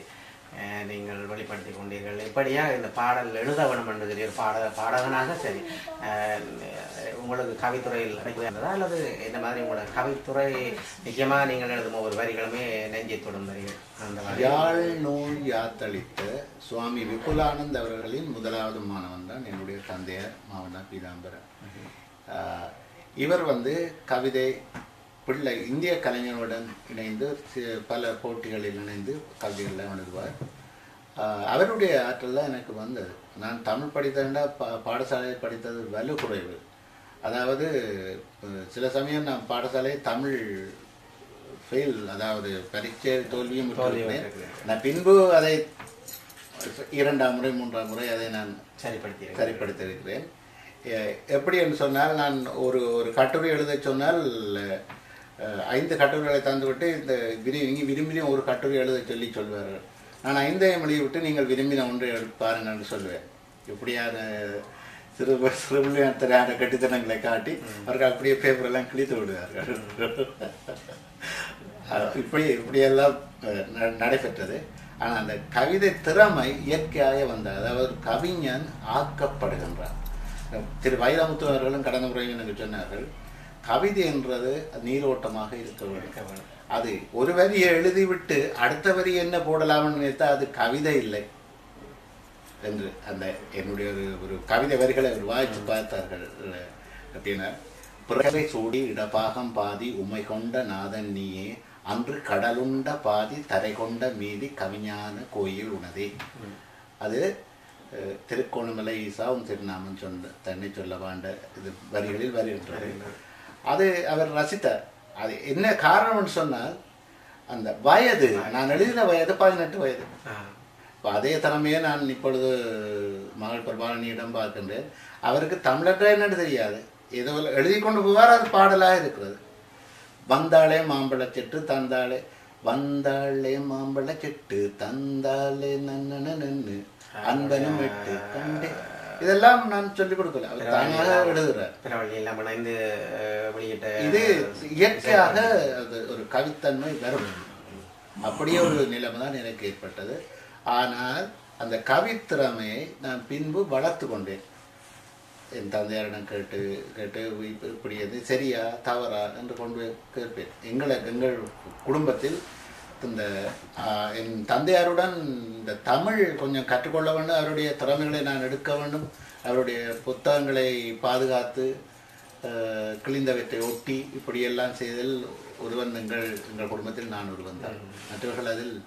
நீங்கள் வெளிப்படுத்தி கொண்டீர்கள். எப்படியா இந்த பாடல் எழுத வேணும் என்று தெரிய பாடகனாக சரி, உங்களுக்கு கவித்துறையில் இருந்ததா அல்லது இந்த மாதிரி உங்களோட கவித்துறை நிச்சயமாக நீங்கள் எழுதும் ஒவ்வொரு வரிகளுமே நெஞ்சை தொடும் வரிகள்? அந்த யாழ் நூல் யாத்தளித்த சுவாமி விபுலானந்த் அவர்களின் முதலாவது மாணவன் தான் என்னுடைய தந்தையார் மாவனா பீதாம்பரன். இவர் கவிதை பிள்ளை இந்திய கலைஞருடன் இணைந்து பல போட்டிகளில் இணைந்து கவிதைகள்லாம் எழுதுவார். அவருடைய ஆற்றல் எனக்கு வந்தது. நான் தமிழ் படித்தேன்டா பாடசாலையில் படித்தது வலு குறைவு. அதாவது சில சமயம் நான் பாடசாலை தமிழ் ஃபெயில், அதாவது பரீட்சை தோல்வியும் விட்டுவிட்டேன். நான் பின்பு அதை 2ஆம் முறை 3ஆம் முறை அதை நான் சரிப்படுத்தியிருக்கிறேன். எப்படி என்று சொன்னால், நான் ஒரு கட்டுரை எழுத சொன்னால் 5 கட்டுரைகளை தந்துவிட்டு இந்த விரும்பின ஒரு கட்டுரை எழுத சொல்வார்கள். நான் 5ஐயும் எழுதிவிட்டு நீங்கள் விரும்பின ஒன்றை பாருங்கள் என்று சொல்வேன். இப்படியான சிறுபிள்ளையான கட்டித்தனங்களை காட்டி அவர்கள் அப்படியே பேப்பரெல்லாம் கிழித்து விடுவார்கள். இப்படியெல்லாம் நடைபெற்றது. ஆனால் அந்த கவிதை திறமை இயற்கையாக வந்தது. அதாவது கவிஞன் ஆக்கப்படுகின்றான். திரு வைரமுத்து அவர்களும் கடந்த முறை எனக்கு சொன்னார்கள், கவிதை என்றது நீரோட்டமாக இருக்க வேண்டும். அது ஒரு வரியை எழுதிவிட்டு அடுத்த வரி என்ன போடலாம்னு நினைத்தா அது கவிதை இல்லை என்று அந்த என்னுடைய ஒரு கவிதை வரிகளை அவர் வாய்த்து பார்த்தார்கள். அப்படின்னா, பிறரை சூடி இடபாகம் பாதி உமை கொண்ட நாதன் நீயே, அன்று கடலுண்ட பாதி தரை கொண்ட மீதி கவிஞான கோயில் உனதே. அது திருக்கோணமலை ஈசாவும் திருநாமன் தன்னை சொல்ல வாண்ட இது வரிகளில் வருகின்றது. அது அவர் ரசித்தார். அது என்ன காரணம்னு சொன்னால், அந்த வயது, நான் எழுதின வயது 18 வயது. இப்போ அதே திறமையை நான் இப்பொழுது மகள் பிரபாகரனியிடம் பார்க்கின்றேன். அவருக்கு தமிழற்ற என்னன்னு தெரியாது, ஏதோ எழுதி கொண்டு போவார். அது பாடலாக இருக்கிறது. வந்தாளே மாம்பழச்செட்டு தந்தாளே, வந்தாளே மாம்பழச்செட்டு தந்தாளே நன்னு நன்னு அன்பனும் வெட்டு கண்டே, இதெல்லாம் நான் சொல்லிக் கொடுக்கல, அவர் தானாக எழுதுகிறார். இது இயற்கையாக ஒரு கவித்தன்மை வரும். அப்படியே ஒரு நிலைமை தான் எனக்கு ஏற்பட்டது. ஆனால் அந்த கவித்திறமையை நான் பின்பு வளர்த்து கொண்டேன். என் தந்தையாரிடம் கேட்டு கேட்டு இப்படி எது சரியா தவறா என்று கொண்டு கேட்பேன். எங்கள் குடும்பத்தில் இந்த என் தந்தையாருடன் இந்த தமிழ் கொஞ்சம் கற்றுக்கொள்ள வேண்டும், அவருடைய திறமைகளை நான் எடுக்க வேண்டும், அவருடைய புத்தகங்களை பாதுகாத்து கிழிந்தவற்றை ஒட்டி இப்படியெல்லாம் செய்தல் ஒருவன் எங்கள் குடும்பத்தில் நான் ஒருவன் தான். மற்றவர்கள் அதில்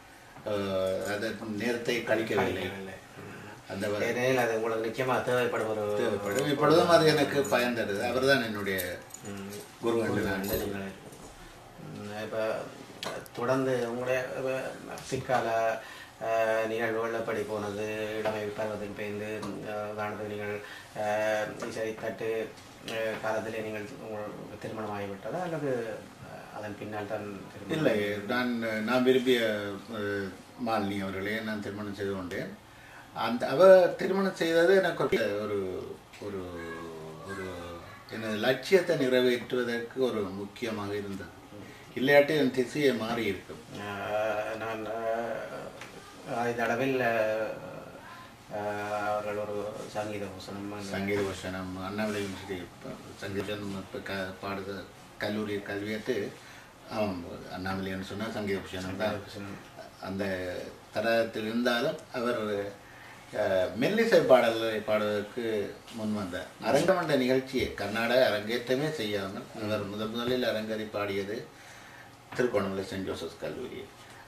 நேரத்தை கழிக்கவில்லை. அந்த அது உங்களுக்கு நிச்சயமாக தேவைப்படும். இப்பொழுதும் அது எனக்கு பயன் தருது. அவர் தான் என்னுடைய குரு என்று நான் இப்போ தொடர்ந்து உங்களுடைய பிற்கால நிகழ்வுகள் எப்படி போனது? இளமை பருவத்துக்கு பெய்ந்து உதாரணத்துக்கு நீங்கள் இசை தட்டு காலத்திலே நீங்கள் திருமணம் ஆகிவிட்டதா அல்லது அதன் பின்னால் தான்? இல்லை, நான் விரும்பிய மாலினி அவர்களே நான் திருமணம் செய்து கொண்டேன். அவர் திருமணம் செய்தது எனக்கு ஒரு ஒரு ஒரு எனது லட்சியத்தை நிறைவேற்றுவதற்கு ஒரு முக்கியமாக இருந்தது. இல்லாட்டி என் திசையை மாறி இருக்கும். நான் இந்த அளவில் அவர்கள் ஒரு சங்கீத பூஷணம் அண்ணாமலை யூனிவர்சிட்டி சங்கீதம் பாடுத கல்லூரி கல்வியத்து அண்ணாமலைன்னு சொன்னால் சங்கீத பூஷணம் தான் அந்த தரத்தில் இருந்தாலும் அவர் மெல்லிசை பாடல்களை பாடுவதற்கு முன் வந்தார். அரங்கமண்ட நிகழ்ச்சியை கர்நாடக அரங்கேற்றமே செய்யாமல் அவர் முதலில் அரங்கேறி பாடியது திருக்கோணமலை சென்ட் ஜோசப்ஸ் கல்லூரி.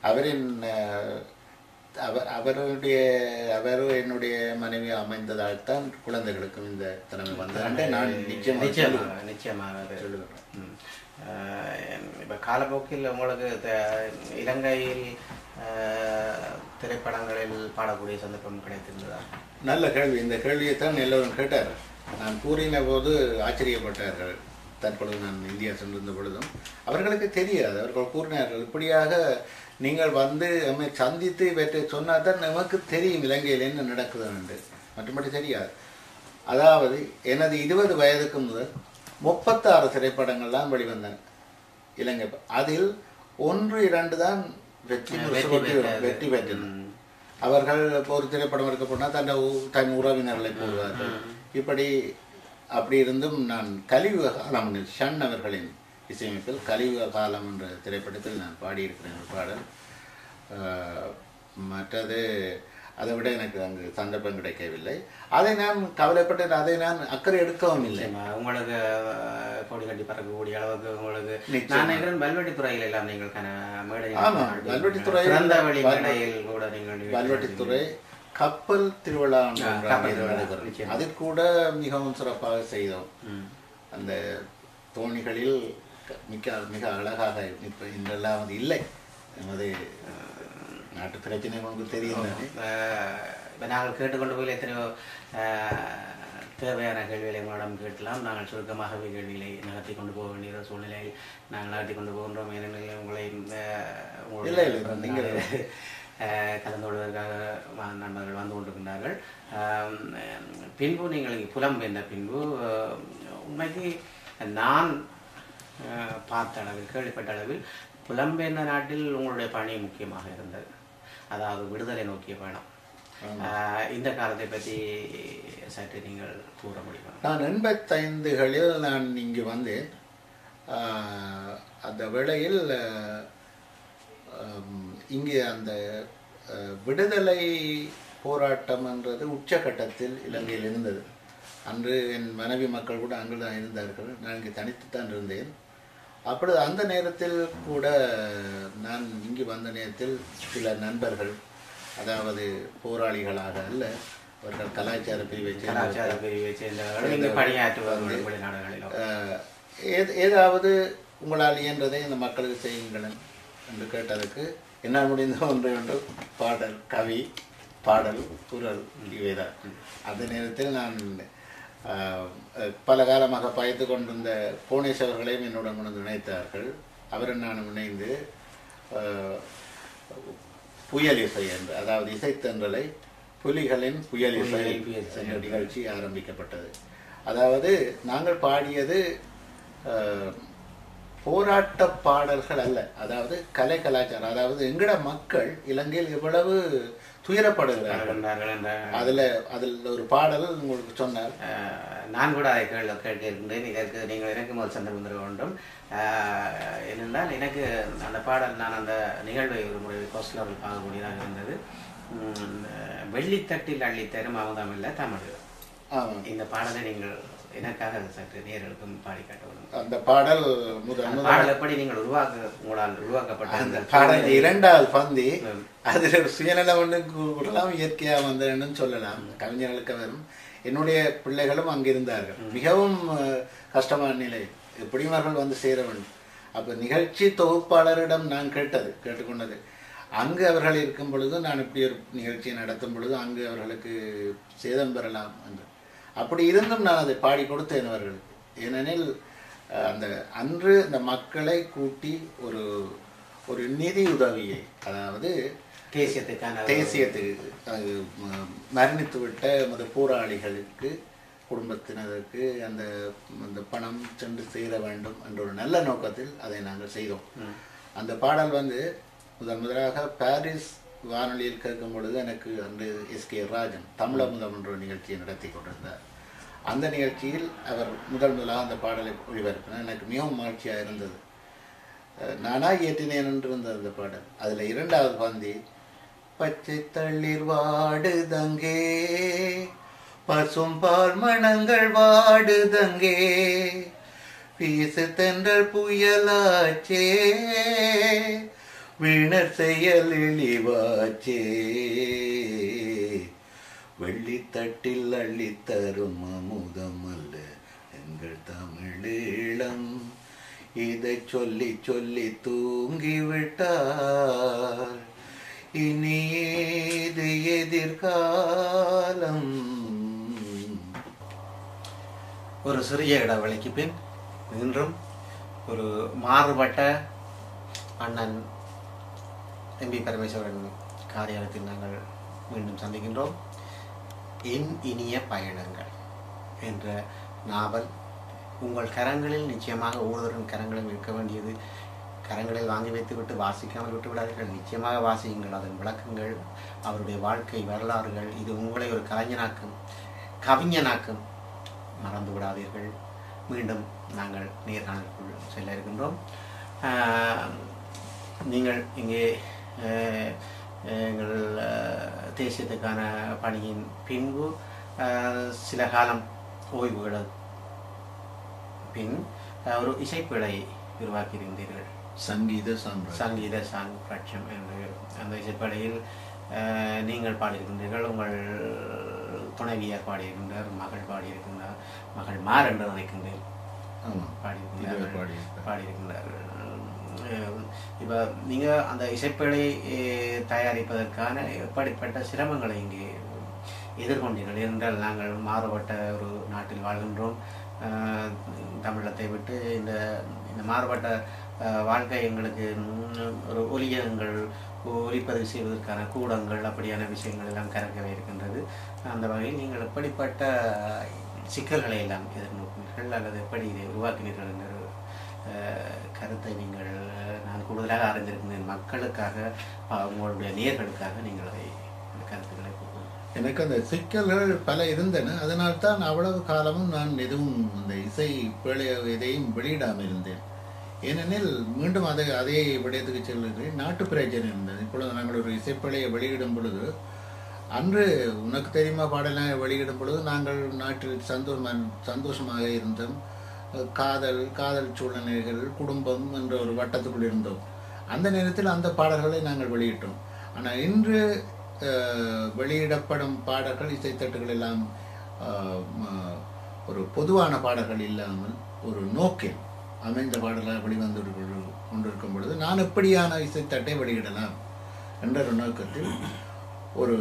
அவரும் என்னுடைய மனைவி அமைந்ததால் தான் குழந்தைகளுக்கும் இந்த திறமை வந்தது. நான் நிச்சயமாக சொல்லுவேன். இப்போ காலப்போக்கில் உங்களுக்கு இலங்கையில் திரைப்படங்களில் பாடக்கூடிய சந்தர்ப்பம் கிடைத்திருந்ததா? நல்ல கேள்வி. இந்த கேள்வியை தான் எல்லோரும் கேட்டார். நான் கூறின போது ஆச்சரியப்பட்டார்கள். தற்பொழுது நான் இந்தியா சென்றிருந்த பொழுதும் அவர்களுக்கு தெரியாது. அவர்கள் கூறினார்கள், இப்படியாக நீங்கள் வந்து நம்மை சந்தித்து இவற்றை சொன்னால் தான் நமக்கு தெரியும் இலங்கையில் என்ன நடக்குது என்று. மற்றபடி தெரியாது. அதாவது எனது 20 வயதுக்கு முதல் 36 திரைப்படங்கள்லாம் வெளிவந்தன இலங்கை. அதில் 1, 2 தான் வெற்றி பெற்றன. அவர்கள் ஒரு திரைப்படம் எடுக்க போனால் தன் உறவினர்களை போடுவார்கள். அப்படி இருந்தும் நான் கலியுக காலம் ஷன் அவர்களின் இசையமைப்பில் கலியுக காலம் என்ற திரைப்படத்தில் நான் பாடியிருக்கிறேன் ஒரு பாடல். மற்றது அதை விட எனக்கு அங்கு சந்தர்ப்பம் கிடைக்கவில்லை. அதை நான் கவலைப்பட்டு அதை நான் அக்கறை எடுக்கவும் இல்லை. உங்களுக்கு கொடி கட்டி பறக்கக்கூடிய அளவுக்கு உங்களுக்கு நான் நினைக்கிறேன் வல்வெட்டித்துறையில் எல்லாம் நீங்கள் வல்வெட்டித்துறை கூட நீங்கள் வல்வெட்டித்துறை கப்பல் திருவிழா அது கூட மிகவும் சிறப்பாக செய்தோம். அந்த தோணிகளில் மிக அழகாக இப்ப இன்றெல்லாம் அது இல்லை. நமது நாட்டு பிரச்சனை உங்களுக்கு தெரியும். இப்போ நாங்கள் கேட்டுக்கொண்டு போய் எத்தனையோ தேவையான கேள்விகளை உங்களிடம் கேட்கலாம். நாங்கள் சுருக்கமாகவே கேள்விகளை நகர்த்தி கொண்டு போக வேண்டிய சூழ்நிலையில் நாங்கள் நகர்த்தி கொண்டு போகின்றோம். ஏனெனில் உங்களை கலந்து கொள்வதற்காக நண்பர்கள் வந்து கொண்டிருக்கின்றார்கள். பின்பு நீங்கள் புலம்பெயர்ந்த பின்பு உண்மைக்கு நான் பார்த்த அளவில் கேள்விப்பட்ட அளவில் புலம்பெயர்ந்த நாட்டில் உங்களுடைய பணி முக்கியமாக இருந்தது. அதாவது விடுதலை நோக்கிய பயணம். இந்த காலத்தை பற்றி சற்று நீங்கள் கூற முடியுமா? நான் 85களில் நான் இங்கு வந்தேன். அந்த வேளையில் இங்கே அந்த விடுதலை போராட்டம் என்றது உச்சகட்டத்தில் இலங்கையில் இருந்தது. அன்று என் மனைவி மக்கள் கூட அங்கு தான் இருந்தார்கள். நான் இங்கே தனித்துத்தான் இருந்தேன். அப்பொழுது அந்த நேரத்தில் கூட நான் இங்கு வந்த நேரத்தில் சில நண்பர்கள், அதாவது போராளிகளாக அல்ல, அவர்கள் கலாச்சார பிரிவை ஏதாவது உங்களால் இயன்றதை இந்த மக்களுக்கு செய்யுங்கள் என்று கேட்டதற்கு என்னால் முடிந்த ஒன்று பாடல், கவி, பாடல், குரல் இவைதான். அந்த நேரத்தில் நான் பல காலமாக பயத்து கொண்டிருந்த கோணேஷ் அவர்களையும் என்னுடன் கொண்டு இணைத்தார்கள். அவரும் நானும் இணைந்து புயல் இசை என்று, அதாவது இசைத்தன்றலை புலிகளின் புயல் இசை என்ற நிகழ்ச்சி ஆரம்பிக்கப்பட்டது. அதாவது நாங்கள் பாடியது போராட்ட பாடல்கள் அல்ல, அதாவது கலை கலாச்சாரம். அதாவது எங்கட மக்கள் இலங்கையில் எவ்வளவு துயரப்படுகிறார்கள். அதில் ஒரு பாடல் உங்களுக்கு சொன்னார். நான் கூட அதை கேட்டிருக்கின்றேன். இதற்கு நீங்கள் எனக்கு முதல் சந்தர்ப்பம் தர வேண்டும். என்னென்றால் எனக்கு அந்த பாடல், நான் அந்த நிகழ்வை ஒரு முறை கோஸ்லரில் பார்க்கக்கூடியதாக இருந்தது. வெள்ளித்தட்டில் அள்ளித்தரும் அமுதமில்லை தமிழ். இந்த பாடலை நீங்கள் எனக்காக சற்று நேர்களுக்கும் பாடி காட்டணும். அந்த பாடல் பாடல் எப்படி நீங்கள் உங்களால் உருவாக்கப்பட்ட அந்த பாடல் இரண்டாவது பந்தி, அதில் சுயநலம் ஒன்று கூடலாம், இயற்கையா வந்தேன்னு சொல்லலாம். கவிஞர்களுக்கு வரும். என்னுடைய பிள்ளைகளும் அங்கிருந்தார்கள். மிகவும் கஷ்டமான நிலை, எப்படியும் அவர்கள் வந்து சேர வேண்டும். அப்ப நிகழ்ச்சி தொகுப்பாளரிடம் நான் கேட்டுக்கொண்டது, அங்கு அவர்கள் இருக்கும் பொழுது நான் இப்படி ஒரு நிகழ்ச்சியை நடத்தும் பொழுது அங்கு அவர்களுக்கு சேதம் பெறலாம் என்று. அப்படி இருந்தும் நான் அதை பாடி கொடுத்தேன் அவர்களுக்கு. ஏனெனில் அந்த அன்று இந்த மக்களை கூட்டி ஒரு நிதி உதவியை, அதாவது தேசியத்துக்கு மரணித்து விட்ட அந்த போராளிகளுக்கு குடும்பத்தினருக்கு அந்த பணம் சென்று சேர வேண்டும் என்ற ஒரு நல்ல நோக்கத்தில் அதை நாங்கள் செய்தோம். அந்த பாடல் முதலாக பாரிஸ் வானொலியில் கேட்கும் பொழுது எனக்கு அன்று எஸ்.கே. ராஜன் தமிழமுதம் என்ற நிகழ்ச்சியை நடத்தி கொண்டிருந்தார். அந்த நிகழ்ச்சியில் அவர் முதலாக அந்த பாடலை ஒளிபரப்பினார். எனக்கு மிகவும் மகிழ்ச்சியாக இருந்தது. நானா இயற்றினேன் என்று இருந்தது அந்த பாடல். அதில் இரண்டாவது பந்தி, பச்சை தளிர் வாடுதங்கே, பசும்பால் மணங்கள் வாடுதங்கே, வீசு தென்றல் புயலாச்சே, வீணர் செயல் இழிவாச்சே, வெள்ளித்தட்டில் அள்ளித்தரும் அமுதம் அல்ல எங்கள் தமிழீழம், இதை சொல்லி சொல்லி தூங்கிவிட்டார், இனி ஏது எதிர்காலம். ஒரு சிறிய இடைவெளிக்கு பின் இன்றும் ஒரு மாறுபட்ட அண்ணன் எம்பி பரமேஸ்வரன் காரியாலயத்தில் நாங்கள் மீண்டும் சந்திக்கின்றோம். என் இனிய பயணங்கள் என்ற நாவல் உங்கள் கரங்களில் நிச்சயமாக ஒவ்வொருவரின் கரங்களில் இருக்க வேண்டியது கரங்களில் வாங்கி வைத்துவிட்டு வாசிக்காமல் விட்டு விடாதீர்கள். நிச்சயமாக வாசியுங்கள். அதன் விளக்கங்கள், அவருடைய வாழ்க்கை வரலாறுகள், இது உங்களை ஒரு கவிஞனாக்கும். மறந்து விடாதீர்கள். மீண்டும் நாங்கள் நேர்காணலுக்குள் செல்ல இருக்கின்றோம். நீங்கள் இங்கே எங்கள் தேசியத்துக்கான பணியின் பின்பு சில காலம் ஓய்வுகள பின் ஒரு இசைப்பிழையை உருவாக்கியிருந்தீர்கள். சங்கீத சாம்ராஜ்யம் என்று அந்த இசைப்படையில் நீங்கள் பாடியிருக்கின்றீர்கள், உங்கள் துணைவியார் பாடியிருக்கின்றார், மகள் பாடியிருக்கின்றார், மகள் மார் என்று நினைக்கின்றேன் பாடியிருக்கின்றார்கள். இப்போ நீங்கள் அந்த இசைப்பிழை தயாரிப்பதற்கான எப்படிப்பட்ட சிரமங்களை இங்கே எதிர்கொண்டீர்கள் என்றால், நாங்கள் மாறுபட்ட ஒரு நாட்டில் வாழ்கின்றோம். தமிழத்தை விட்டு இந்த மாறுபட்ட வாழ்க்கை எங்களுக்கு ஒரு ஒலியங்கள் ஒலிப்பதிவு செய்வதற்கான கூடங்கள் அப்படியான விஷயங்கள் எல்லாம் கறக்கவே இருக்கின்றது. அந்த வகையில் நீங்கள் எப்படிப்பட்ட சிக்கல்களை எல்லாம் எதிர்நோக்கினீர்கள் அல்லது எப்படி இதை உருவாக்கினீர்கள் என்ற கருத்தை நான் கூடுதலாக அறிந்திருக்கின்றேன். மக்களுக்காக, உங்களுடைய நேயர்களுக்காக நீங்கள் அதை கருத்துக்களை எனக்கு அந்த சிக்கல்கள் பல இருந்தன. அதனால்தான் அவ்வளவு காலமும் நான் எதுவும் இந்த இசை இதையும் வெளியிடாமல் இருந்தேன். ஏனெனில் மீண்டும் அதே விடயத்துக்கு செல்கிறேன். நாட்டு பிரச்சனை இருந்தது. இப்பொழுது நாங்கள் ஒரு இசைப்பிழையை வெளியிடும் பொழுது, அன்று உனக்கு தெரியுமா பாடலாம் வெளியிடும் பொழுது நாங்கள் நாட்டில் சந்தோஷமாக இருந்தோம். காதல் சூழ்நிலைகள், குடும்பம் என்ற ஒரு வட்டத்துக்குள் இருந்தோம். அந்த நேரத்தில் அந்த பாடல்களை நாங்கள் வெளியிட்டோம். ஆனால் இன்று வெளியிடப்படும் பாடல்கள், இசைத்தட்டுகள் எல்லாம் ஒரு பொதுவான பாடல்கள் இல்லாமல் ஒரு நோக்கில் அமைந்த பாடலாக வெளிவந்து கொண்டிருக்கும் பொழுது, நான் எப்படியான இசைத்தட்டை வெளியிடலாம் என்ற ஒரு நோக்கத்தில் ஒரு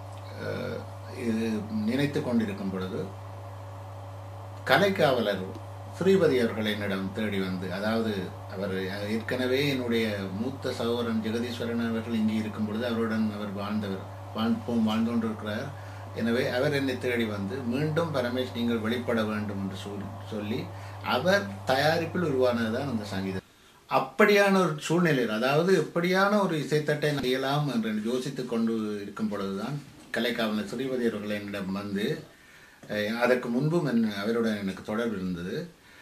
நினைத்து கொண்டிருக்கும் பொழுது, கலைக்காவலர் ஸ்ரீபதி அவர்கள் என்னிடம் தேடி வந்து, அதாவது அவர் ஏற்கனவே என்னுடைய மூத்த சகோதரன் ஜெகதீஸ்வரன் அவர்கள் இங்கே இருக்கும் பொழுது அவருடன் அவர் வாழ்ந்து கொண்டிருக்கிறார். எனவே அவர் என்னை தேடி வந்து, மீண்டும் பரமேஷ் நீங்கள் வெளிப்பட வேண்டும் என்று சொல்லி அவர் தயாரிப்பில் உருவானதுதான் அந்த சங்கீதம். அப்படியான ஒரு சூழ்நிலையில், அதாவது எப்படியான ஒரு இசைத்தட்டை செய்யலாம் என்று யோசித்துக் கொண்டு இருக்கும் பொழுதுதான் கலைக்காவலர் ஸ்ரீபதி அவர்கள் என்னிடம் வந்து, அதற்கு முன்பும் அவருடன் எனக்கு தொடர்பு இருந்தது,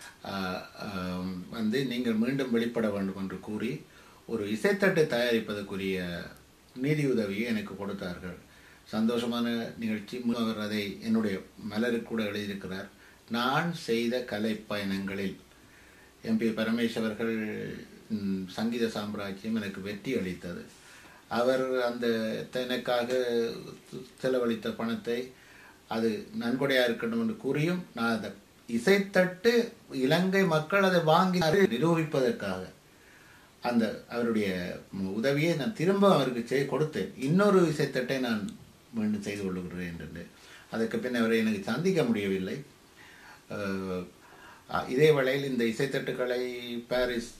வந்து நீங்கள் மீண்டும் வெளிப்பட வேண்டும் என்று கூறி ஒரு இசைத்தட்டை தயாரிப்பதற்குரிய நிதி உதவியை எனக்கு கொடுத்தார்கள். சந்தோஷமான நிகழ்ச்சி. அவர் அதை என்னுடைய மலருக்கு கூட எழுதியிருக்கிறார். நான் செய்த கலை பயணங்களில் MP பரமேஷ் அவர்கள் சங்கீத சாம்ராஜ்யம் எனக்கு வெற்றி அளித்தது. அவர் அந்த எனக்காக செலவழித்த பணத்தை அது நன்கொடையாக இருக்கணும் என்று கூறியும், நான் அதை இசைத்தட்டு இலங்கை மக்கள் அதை வாங்கி நிரூபிப்பதற்காக அந்த அவருடைய உதவியை நான் திரும்ப அவருக்கு கொடுத்தேன். இன்னொரு இசைத்தட்டை நான் மீண்டும் செய்து கொள்ளுகிறேன் என்று. அதற்கு பின் அவரை எனக்கு சந்திக்க முடியவில்லை. இதே வேளையில் இந்த இசைத்தட்டுக்களை பாரிஸ்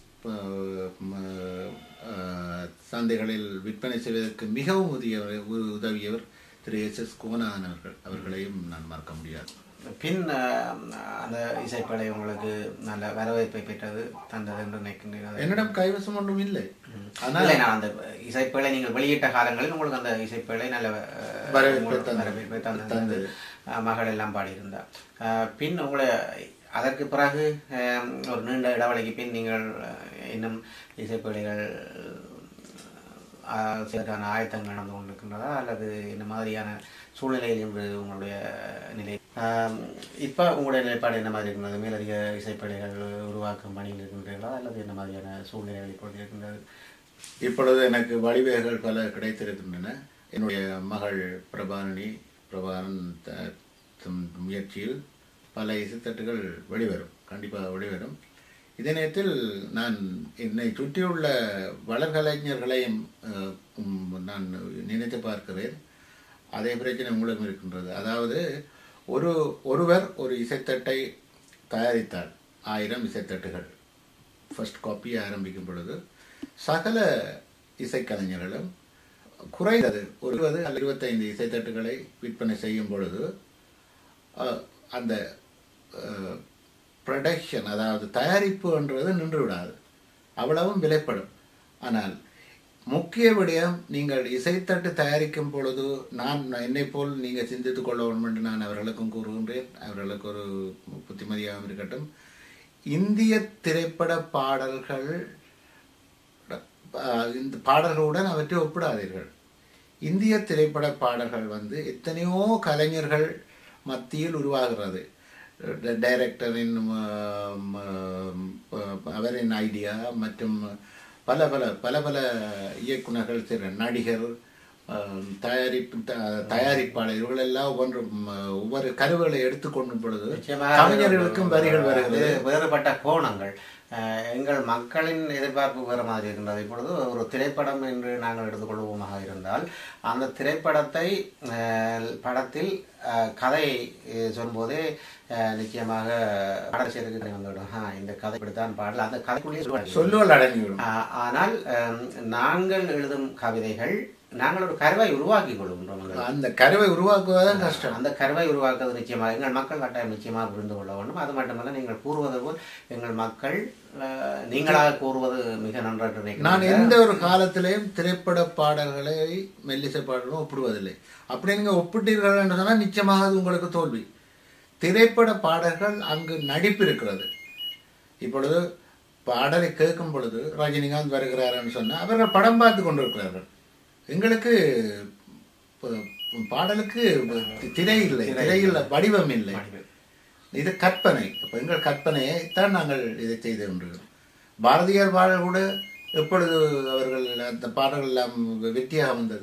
சந்தைகளில் விற்பனை செய்வதற்கு மிகவும் உதவியவர் திரு SS கோனான் அவர்களையும் நான் மறக்க முடியாது. பின் அந்த இசைப்படை உங்களுக்கு நல்ல வரவேற்பை பெற்றது, தந்தது என்று நினைக்கின்றேன். என்னிடம் கைவசம் ஒன்றும் இல்லை. ஆனால் நான் அந்த இசைப்பேழை நீங்கள் வெளியிட்ட காலங்களில் உங்களுக்கு அந்த இசைப்பேழை நல்ல வரவேற்பை தந்தது. மகள் எல்லாம் பாடியிருந்தார். பின் உங்களை அதற்கு பிறகு ஒரு நீண்ட இடைவெளிக்கு பின் நீங்கள் இன்னும் இசைப்பேழைகள் அதற்கான ஆயத்தங்கள் நடந்து கொண்டிருக்கின்றதா அல்லது இந்த மாதிரியான சூழ்நிலையில் என்று உங்களுடைய நிலை? இப்போ உங்களுடைய நிலைப்பாடு என்ன மாதிரி இருக்கின்றது? மேலதிக இசைப்பேழைகள் உருவாக்கும் பணியில் இருக்கின்றீர்களா அல்லது என்ன மாதிரியான சூழ்நிலைகள் இப்பொழுது இருக்கின்றது? இப்பொழுது எனக்கு வழிவகைகள் பல கிடைத்திருக்கின்றன. என்னுடைய மகள் பிரபாரன் முயற்சியில் பல இசைத்தட்டுகள் வெளிவரும், கண்டிப்பாக வெளிவரும். இதே நேரத்தில் நான் என்னை சுற்றியுள்ள வளர்கலைஞர்களையும் நான் நினைத்து பார்க்கிறேன். அதே பிரச்சனை உங்களுக்கும் இருக்கின்றது. அதாவது ஒருவர் ஒரு இசைத்தட்டை தயாரித்தால் 1000 இசைத்தட்டுகள் ஃபர்ஸ்ட் காப்பி ஆரம்பிக்கும் பொழுது சகல இசைக்கலைஞர்களும் குறைந்தது 25 இசைத்தட்டுகளை விற்பனை செய்யும் பொழுது அந்த ப்ரொடக்ஷன், அதாவது தயாரிப்பு என்றது நின்று விடாது. அவ்வளவும் விலைப்படும். ஆனால் முக்கிய விடயம், நீங்கள் இசைத்தட்டு தயாரிக்கும் பொழுது நான் என்னை போல் நீங்கள் சிந்தித்துக் கொள்ள வேண்டும் என்று நான் அவர்களுக்கும் கூறுகின்றேன். அவர்களுக்கு ஒரு புத்திமதியாகவும் இருக்கட்டும். இந்திய திரைப்பட பாடல்கள் இந்த பாடல்களுடன் அவற்றை ஒப்பிடாதீர்கள். இந்திய திரைப்பட பாடல்கள் எத்தனையோ கலைஞர்கள் மத்தியில் உருவாகிறது. டைரக்டரின் அவரின் ஐடியா மற்றும் பல பல பல பல இயக்குநர்கள், நடிகர், தயாரிப்பாளர், இவர்களெல்லாம் ஒவ்வொரு கருவிகளை எடுத்துக்கொள்ளும் பொழுது கலைஞர்களுக்கும் வரிகள் வருகிறது. வேறுபட்ட கோணங்கள். எங்கள் மக்களின் எதிர்பார்ப்பு வேறு மாதிரி இருக்கின்றது. இப்பொழுது ஒரு திரைப்படம் என்று நாங்கள் எடுத்துக்கொள்வோமாக இருந்தால், அந்த திரைப்படத்தை படத்தில் கதையை சொல்லும்போதே நிச்சயமாக பாடச்சேருக்கு வந்துவிடும். இந்த கதை இப்படித்தான் பாடல், அந்த கதைக்குள்ளேயே சொல்லுவல் அடங்கிவிடும். ஆனால் நாங்கள் எழுதும் கவிதைகள் நாங்கள் ஒரு கருவை உருவாக்கி கொள்கின்றோம். அந்த கருவை உருவாக்குவதுதான் கஷ்டம். அந்த கருவை உருவாக்குவது நிச்சயமாக எங்கள் மக்கள் கட்டாயம் நிச்சயமாக புரிந்து கொள்ள வேண்டும். அது மட்டுமல்ல, நீங்கள் கூறுவது போல் எங்கள் மக்கள் நீங்களாக கூறுவது மிக நன்றாக. நான் எந்த ஒரு காலத்திலையும் திரைப்பட பாடல்களை மெல்லிசை பாடலும் ஒப்பிடுவதில்லை. அப்படி நீங்க ஒப்பிட்டீர்கள் என்று சொன்னால் நிச்சயமாக அது உங்களுக்கு தோல்வி. திரைப்பட பாடல்கள் அங்கு நடிப்பு இருக்கிறது. இப்பொழுது பாடலை கேட்கும் பொழுது ரஜினிகாந்த் வருகிறார் சொன்னால் அவர்கள் படம் பார்த்து கொண்டிருக்கிறார்கள். எங்களுக்கு பாடலுக்கு திரை இல்லை, திரையில் வடிவம் இல்லை. இது கற்பனை. எங்கள் கற்பனையை தான் நாங்கள் இதை செய்து கொண்டிருக்கிறோம். பாரதியார் பாடல் கூட எப்பொழுது அவர்கள் அந்த பாடல்கள் எல்லாம் வெற்றியாக வந்தது?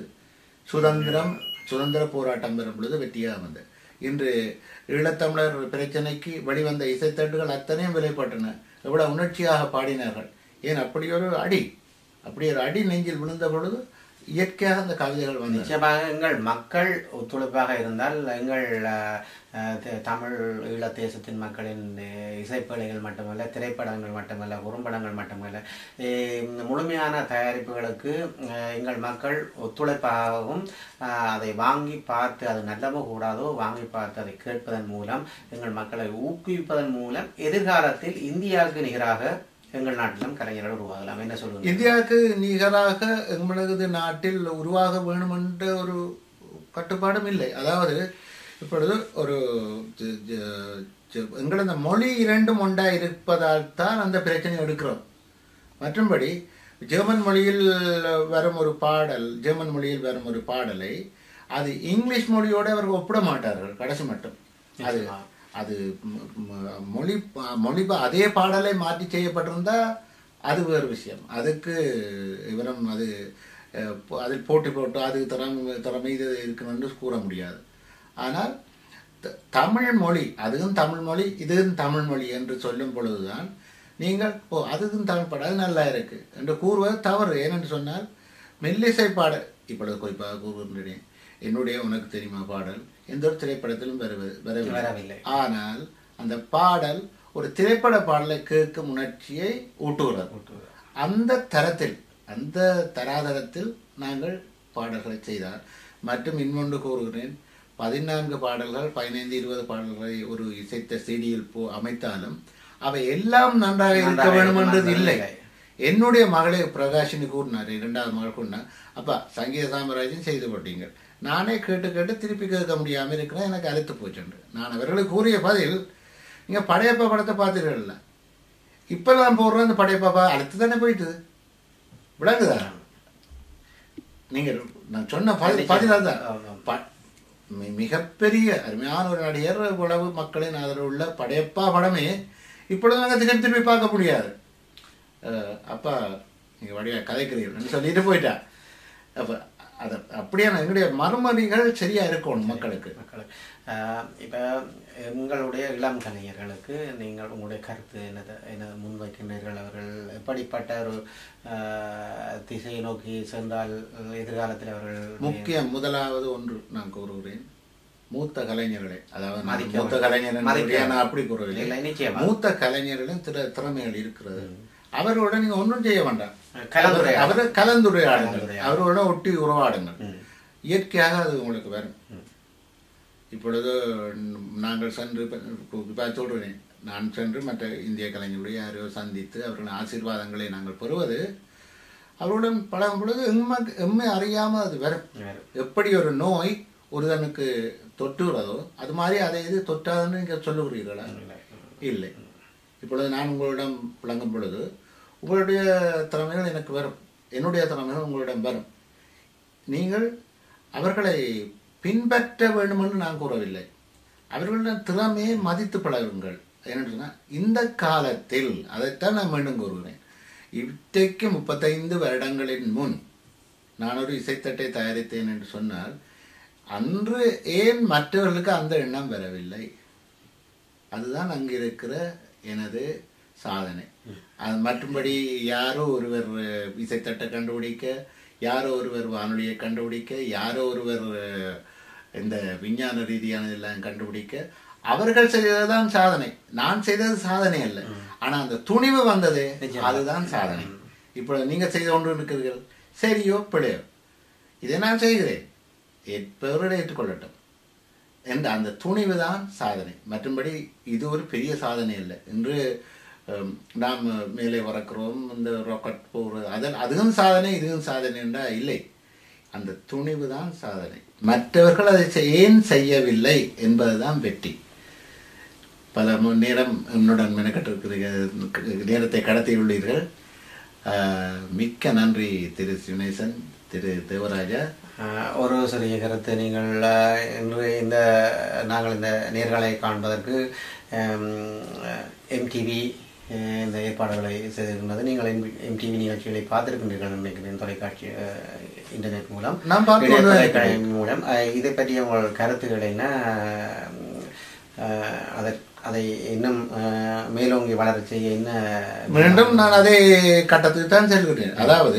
சுதந்திர போராட்டம் பெறும் பொழுது வெற்றியாக வந்தது. இன்று ஈழத்தமிழர் பிரச்சனைக்கு வெளிவந்த இசைத்தட்டுகள் அத்தனையும் விலைப்பட்டன. எவ்வளவு உணர்ச்சியாக பாடினார்கள். ஏன் அப்படி ஒரு அடி நெஞ்சில் விழுந்த பொழுது இயற்கையாக அந்த கவிதைகள் வந்து நிச்சயமாக எங்கள் மக்கள் ஒத்துழைப்பாக இருந்தால் எங்கள் தமிழ் ஈழ தேசத்தின் மக்களின் இசைப்பேழைகள் மட்டுமல்ல, திரைப்படங்கள் மட்டுமல்ல, குறும்படங்கள் மட்டுமல்ல, முழுமையான தயாரிப்புகளுக்கு எங்கள் மக்கள் ஒத்துழைப்பாகவும் அதை வாங்கி பார்த்து அது நல்லமோ கூடாதோ வாங்கி பார்த்து அதை கேட்பதன் மூலம் எங்கள் மக்களை ஊக்குவிப்பதன் மூலம் எதிர்காலத்தில் இந்தியாவுக்கு நிகராக எங்கள் நாட்டிலும் கலைஞர்கள் உருவாகலாம். என்ன சொல்லுங்க? இந்தியாவுக்கு நிகராக எங்களது நாட்டில் உருவாக வேணும் என்ற ஒரு கட்டுப்பாடும் இல்லை. அதாவது இப்பொழுது ஒரு எங்களது மொழி இரண்டும் ஒன்றா இருப்பதால் தான் அந்த பிரச்சனை எடுக்கிறோம். மற்றும்படி ஜெர்மன் மொழியில் வரும் ஒரு பாடலை அது இங்கிலீஷ் மொழியோடு அவர்கள் ஒப்பிட மாட்டார்கள் கடைசி மட்டும். அது மொழி அதே பாடலை மாற்றி செய்யப்பட்டிருந்தா அது வேறு விஷயம். அதுக்கு இவரும் அதில் போட்டி போட்டு அது திறமை இது இருக்கணும்னு கூற முடியாது. ஆனால் தமிழ் மொழி, அதுவும் தமிழ் மொழி, இதுவும் தமிழ் மொழி என்று சொல்லும் பொழுதுதான் நீங்கள் அதுவும் தமிழ் பாடல் அது நல்லா இருக்கு என்று கூறுவது தவறு. ஏனென்று சொன்னால் மெல்லிசை பாடல் இப்பொழுது குறிப்பாக கூறுகின்றேன், என்னுடைய உனக்கு தெரியுமா பாடல் எந்த ஒரு திரைப்படத்திலும் வரவில்லை. ஆனால் அந்த பாடல் ஒரு திரைப்பட பாடலை கேட்கும் உணர்ச்சியை ஊட்டுகிறது. அந்த தராதரத்தில் நாங்கள் பாடல்களை செய்தார். மற்றும் இன்னொன்று கூறுகிறேன், 14 பாடல்கள் 15-20 பாடல்களை ஒரு இசைத்த சிடியில் அமைத்தாலும் அவை எல்லாம் நன்றாக இருக்க வேண்டும் என்றது இல்லை. என்னுடைய மகளை பிரகாஷினி கூறினார், 2வது மகள் கூறினார், அப்பா சங்கீத சாம்ராஜ்யம் செய்து போட்டீங்க, நானே கேட்டு திருப்பி கேட்க முடியாமல் இருக்கிறேன், எனக்கு அழுத்து போச்சுண்டு. நான் அவர்களுக்கு கூறிய பதில், நீங்க படையப்பா படத்தை பார்த்துருக்கல, இப்ப நான் போடுறேன் அந்த படையப்பா அழுத்து தானே போயிட்டு விளங்குதா? நீங்க நான் சொன்ன பதில் தான். மிகப்பெரிய அருமையான ஒரு நடிகர், உழவு மக்களின் ஆதரவு உள்ள படையப்பா படமே இப்பொழுது நாங்கள் திருப்பி பார்க்க முடியாது. அப்பா நீங்க வடிவா கதைக்கிறீர்கள் சொல்லிட்டு போயிட்டா. அப்ப அப்படியான எங்களுடைய மறுமொழிகள் சரியா இருக்கணும் மக்களுக்கு. இப்போ எங்களுடைய இளம் கலைஞர்களுக்கு நீங்கள் உங்களுடைய கருத்து என்ன முன்வைக்கின்றீர்கள்? அவர்கள் எப்படிப்பட்ட ஒரு திசையை நோக்கி சென்றால் எதிர்காலத்தில் அவர்கள் முதலாவது ஒன்று நான் கூறுகிறேன், மூத்த கலைஞர்களே, அதாவது மூத்த கலைஞர்கள் அப்படி கூறுவதில்லை, மூத்த கலைஞர்களும் திறமைகள் இருக்கிறது. அவர்களோட நீங்க ஒன்றும் செய்ய வேண்டாம், அவரை கலந்துரையாடுங்கள், அவரோட ஒட்டி உறவாடுங்கள், இயற்கையாக அது உங்களுக்கு வரும். இப்பொழுது நாங்கள் சென்று சொல்றேன், நான் சென்று மற்ற இந்திய கலைஞருடைய யாரையோ சந்தித்து அவர்களின் ஆசீர்வாதங்களை நாங்கள் பெறுவது அவருடன் பழகும் பொழுது எம்மை அறியாமல் அது வரும். எப்படி ஒரு நோய் ஒருவனுக்கு தொற்றுகிறதோ அது மாதிரி அதை இது தொற்றாதுன்னு நீங்கள் சொல்லுகிறீர்களா? இல்லை. இப்பொழுது நான் உங்களிடம் விளங்கும் பொழுது உங்களுடைய திறமைகள் எனக்கு வரும், என்னுடைய திறமைகள் உங்களிடம் வரும். நீங்கள் அவர்களை பின்பற்ற வேண்டும் என்று நான் கூறவில்லை. அவர்களின் திறமையை மதித்து பழகுங்கள். என்னென்னு சொன்னால் இந்த காலத்தில் அதைத்தான் நான் மீண்டும் கூறுகிறேன். இன்றைக்கு 35 வருடங்களின் முன் நான் ஒரு இசைத்தட்டை தயாரித்தேன் என்று சொன்னால் அன்று ஏன் மற்றவர்களுக்கு அந்த எண்ணம் வரவில்லை? அதுதான் அங்கு இருக்கிற எனது சாதனை. அது மற்றும்படி யாரோ ஒருவர் இசைத்தட்டை கண்டுபிடிக்க, யாரோ ஒருவர் வானொலியை கண்டுபிடிக்க, யாரோ ஒருவர் இந்த விஞ்ஞான ரீதியான எல்லாம் கண்டுபிடிக்க, அவர்கள் செய்ததுதான் சாதனை. நான் செய்தது சாதனை அல்ல, ஆனா அந்த துணிவு வந்தது அதுதான் சாதனை. இப்போ நீங்க செய்து கொண்டு இருக்கிறீர்கள், சரியோ பிழையோ, இதை நான் செய்கிறேன், எப்பவரை ஏற்றுக்கொள்ளட்டும் என்ற அந்த துணிவு தான் சாதனை. மற்றும்படி இது ஒரு பெரிய சாதனை இல்லை. இன்று நாம் மேலே வரக்கிறோம், இந்த ராக்கெட் போகிறது, அதுவும் சாதனை இதுவும் சாதனை என்றா இல்லை. அந்த துணிவு தான் சாதனை. மற்றவர்கள் அதை ஏன் செய்யவில்லை என்பதுதான் வெற்றி. பல நேரம் என்னுடன் மெனக்கட்டிருக்கிற நேரத்தை கடத்தியுள்ளீர்கள். மிக்க நன்றி திரு சிவனேசன், திரு தேவராஜா. ஒரு சிறிய கருத்து, நீங்கள் இன்று நாங்கள் இந்த நேர்காணலை காண்பதற்கு எம்டிவி இந்த ஏற்பாடுகளை செய்திருக்கின்றது. நீங்கள் எம்டிவி நிகழ்ச்சிகளை பார்த்திருக்கின்றீர்கள் நினைக்கிறேன், தொலைக்காட்சி இன்டர்நெட் மூலம், தொலைக்காட்சி மூலம். இதை பற்றிய உங்கள் கருத்துக்கள் என்ன? அதை இன்னும் மேலோங்கி வளர செய்ய என்ன மீண்டும் நான் அதே கட்டத்துக்கு தான் செல்கிறேன். அதாவது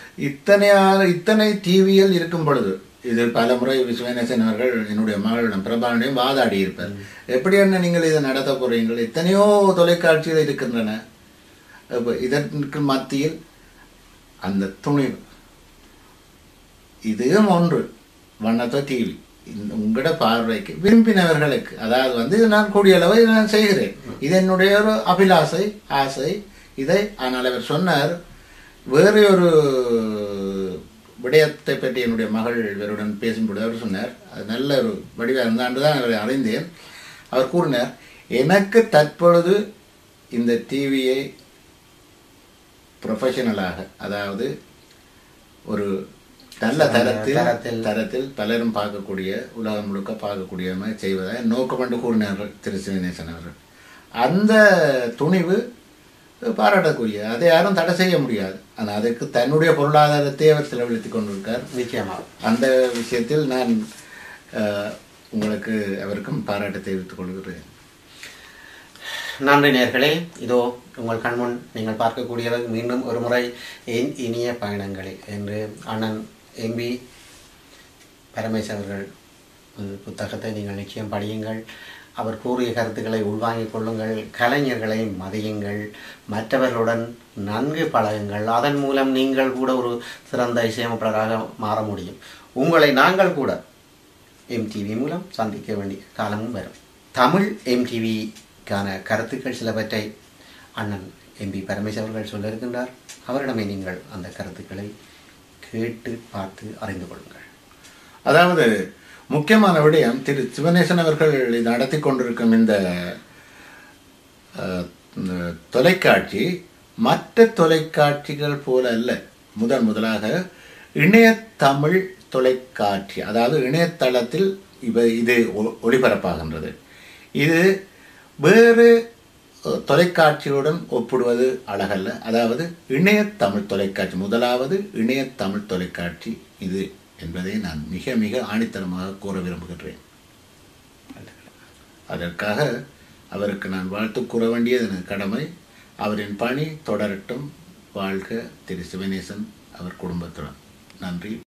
இத்தனை டிவியில் இருக்கும் பொழுது இது பல முறை விஸ்வநேசன் அவர்கள் என்னுடைய மகளிடம் பிரபாகரனையும் வாதாடி இருப்பார். எப்படி என்ன நீங்கள் இதை நடத்த போறீங்கள்? எத்தனையோ தொலைக்காட்சிகள் இருக்கின்றன. இதற்கு மத்தியில் அந்த துணிவு, இதுவும் ஒன்று வண்ணத்த டிவி உங்களோட பார்வைக்கு விரும்பினவர்களுக்கு, அதாவது இது நான் கூடிய அளவு இதை நான் செய்கிறேன், இது என்னுடைய ஒரு அபிலாசை ஆசை இதை. ஆனால் அவர் சொன்னார் வேறு ஒரு விடயத்தை பற்றி என்னுடைய மகள் இவருடன் பேசும்பொழுது அவர் சொன்னார், அது நல்ல ஒரு வடிவாக இருந்தாண்டு தான் அவரை அறிந்தேன். அவர் கூறினார், எனக்கு தற்பொழுது இந்த டிவியை ப்ரொஃபஷனலாக, அதாவது ஒரு நல்ல தரத்தில் பலரும் பார்க்கக்கூடிய, உலகம் முழுக்க பார்க்கக்கூடிய மாதிரி செய்வதாக நோக்கமென்று கூறினார்கள் திரு சிவனேசன் அவர்கள். அந்த துணிவு பாராட்டக்கூடிய, அதை யாரும் தடை செய்ய முடியாது. ஆனால் அதற்கு தன்னுடைய பொருளாதாரத்தை அவர் செலவழித்துக் கொண்டிருக்கார். நிச்சயமாக அந்த விஷயத்தில் நான் உங்களுக்கு அவருக்கும் பாராட்டை தெரிவித்துக் கொள்கிறேன். நன்றி நேயர்களே. இதோ உங்கள் கண்முன் நீங்கள் பார்க்கக்கூடியது மீண்டும் ஒரு முறை என் இனிய பயணங்களில் என்று அண்ணன் எம்பி பரமேஷ் அவர்கள் புத்தகத்தை நீங்கள் நிச்சயம் படியுங்கள். அவர் கூறிய கருத்துக்களை உள்வாங்கிக் கொள்ளுங்கள். கலைஞர்களை மதியுங்கள், மற்றவர்களுடன் நன்கு பழகுங்கள். அதன் மூலம் நீங்கள் கூட ஒரு சிறந்த இசையமைப்பாளராக மாற முடியும். உங்களை நாங்கள் கூட எம்டிவி மூலம் சந்திக்க வேண்டிய காலமும் வரும். தமிழ் எம்டிவிக்கான கருத்துக்கள் சிலவற்றை அண்ணன் எம்பி பரமேஷ் அவர்கள் சொல்ல இருக்கின்றார். அவரிடமே நீங்கள் அந்த கருத்துக்களை கேட்டு பார்த்து அறிந்து கொள்ளுங்கள். அதாவது முக்கியமான விடயம், திரு சிவனேசன் அவர்கள் நடத்தி கொண்டிருக்கும் இந்த தொலைக்காட்சி மற்ற தொலைக்காட்சிகள் போல அல்ல. முதலாக இணையத்தமிழ் தொலைக்காட்சி, அதாவது இணையதளத்தில் இது ஒளிபரப்பாகின்றது. இது வேறு தொலைக்காட்சியுடன் ஒப்பிடுவது அழகல்ல. அதாவது இணையத்தமிழ் தொலைக்காட்சி, முதலாவது இணையத்தமிழ் தொலைக்காட்சி இது என்பதை நான் மிக மிக ஆணித்தரமாக கூற விரும்புகின்றேன். அதற்காக அவருக்கு நான் வாழ்த்து கூற வேண்டியது எனது கடமை. அவரின் பணி தொடரட்டும். வாழ்க திரு சிவனேசன் அவர் குடும்பத்துடன். நன்றி.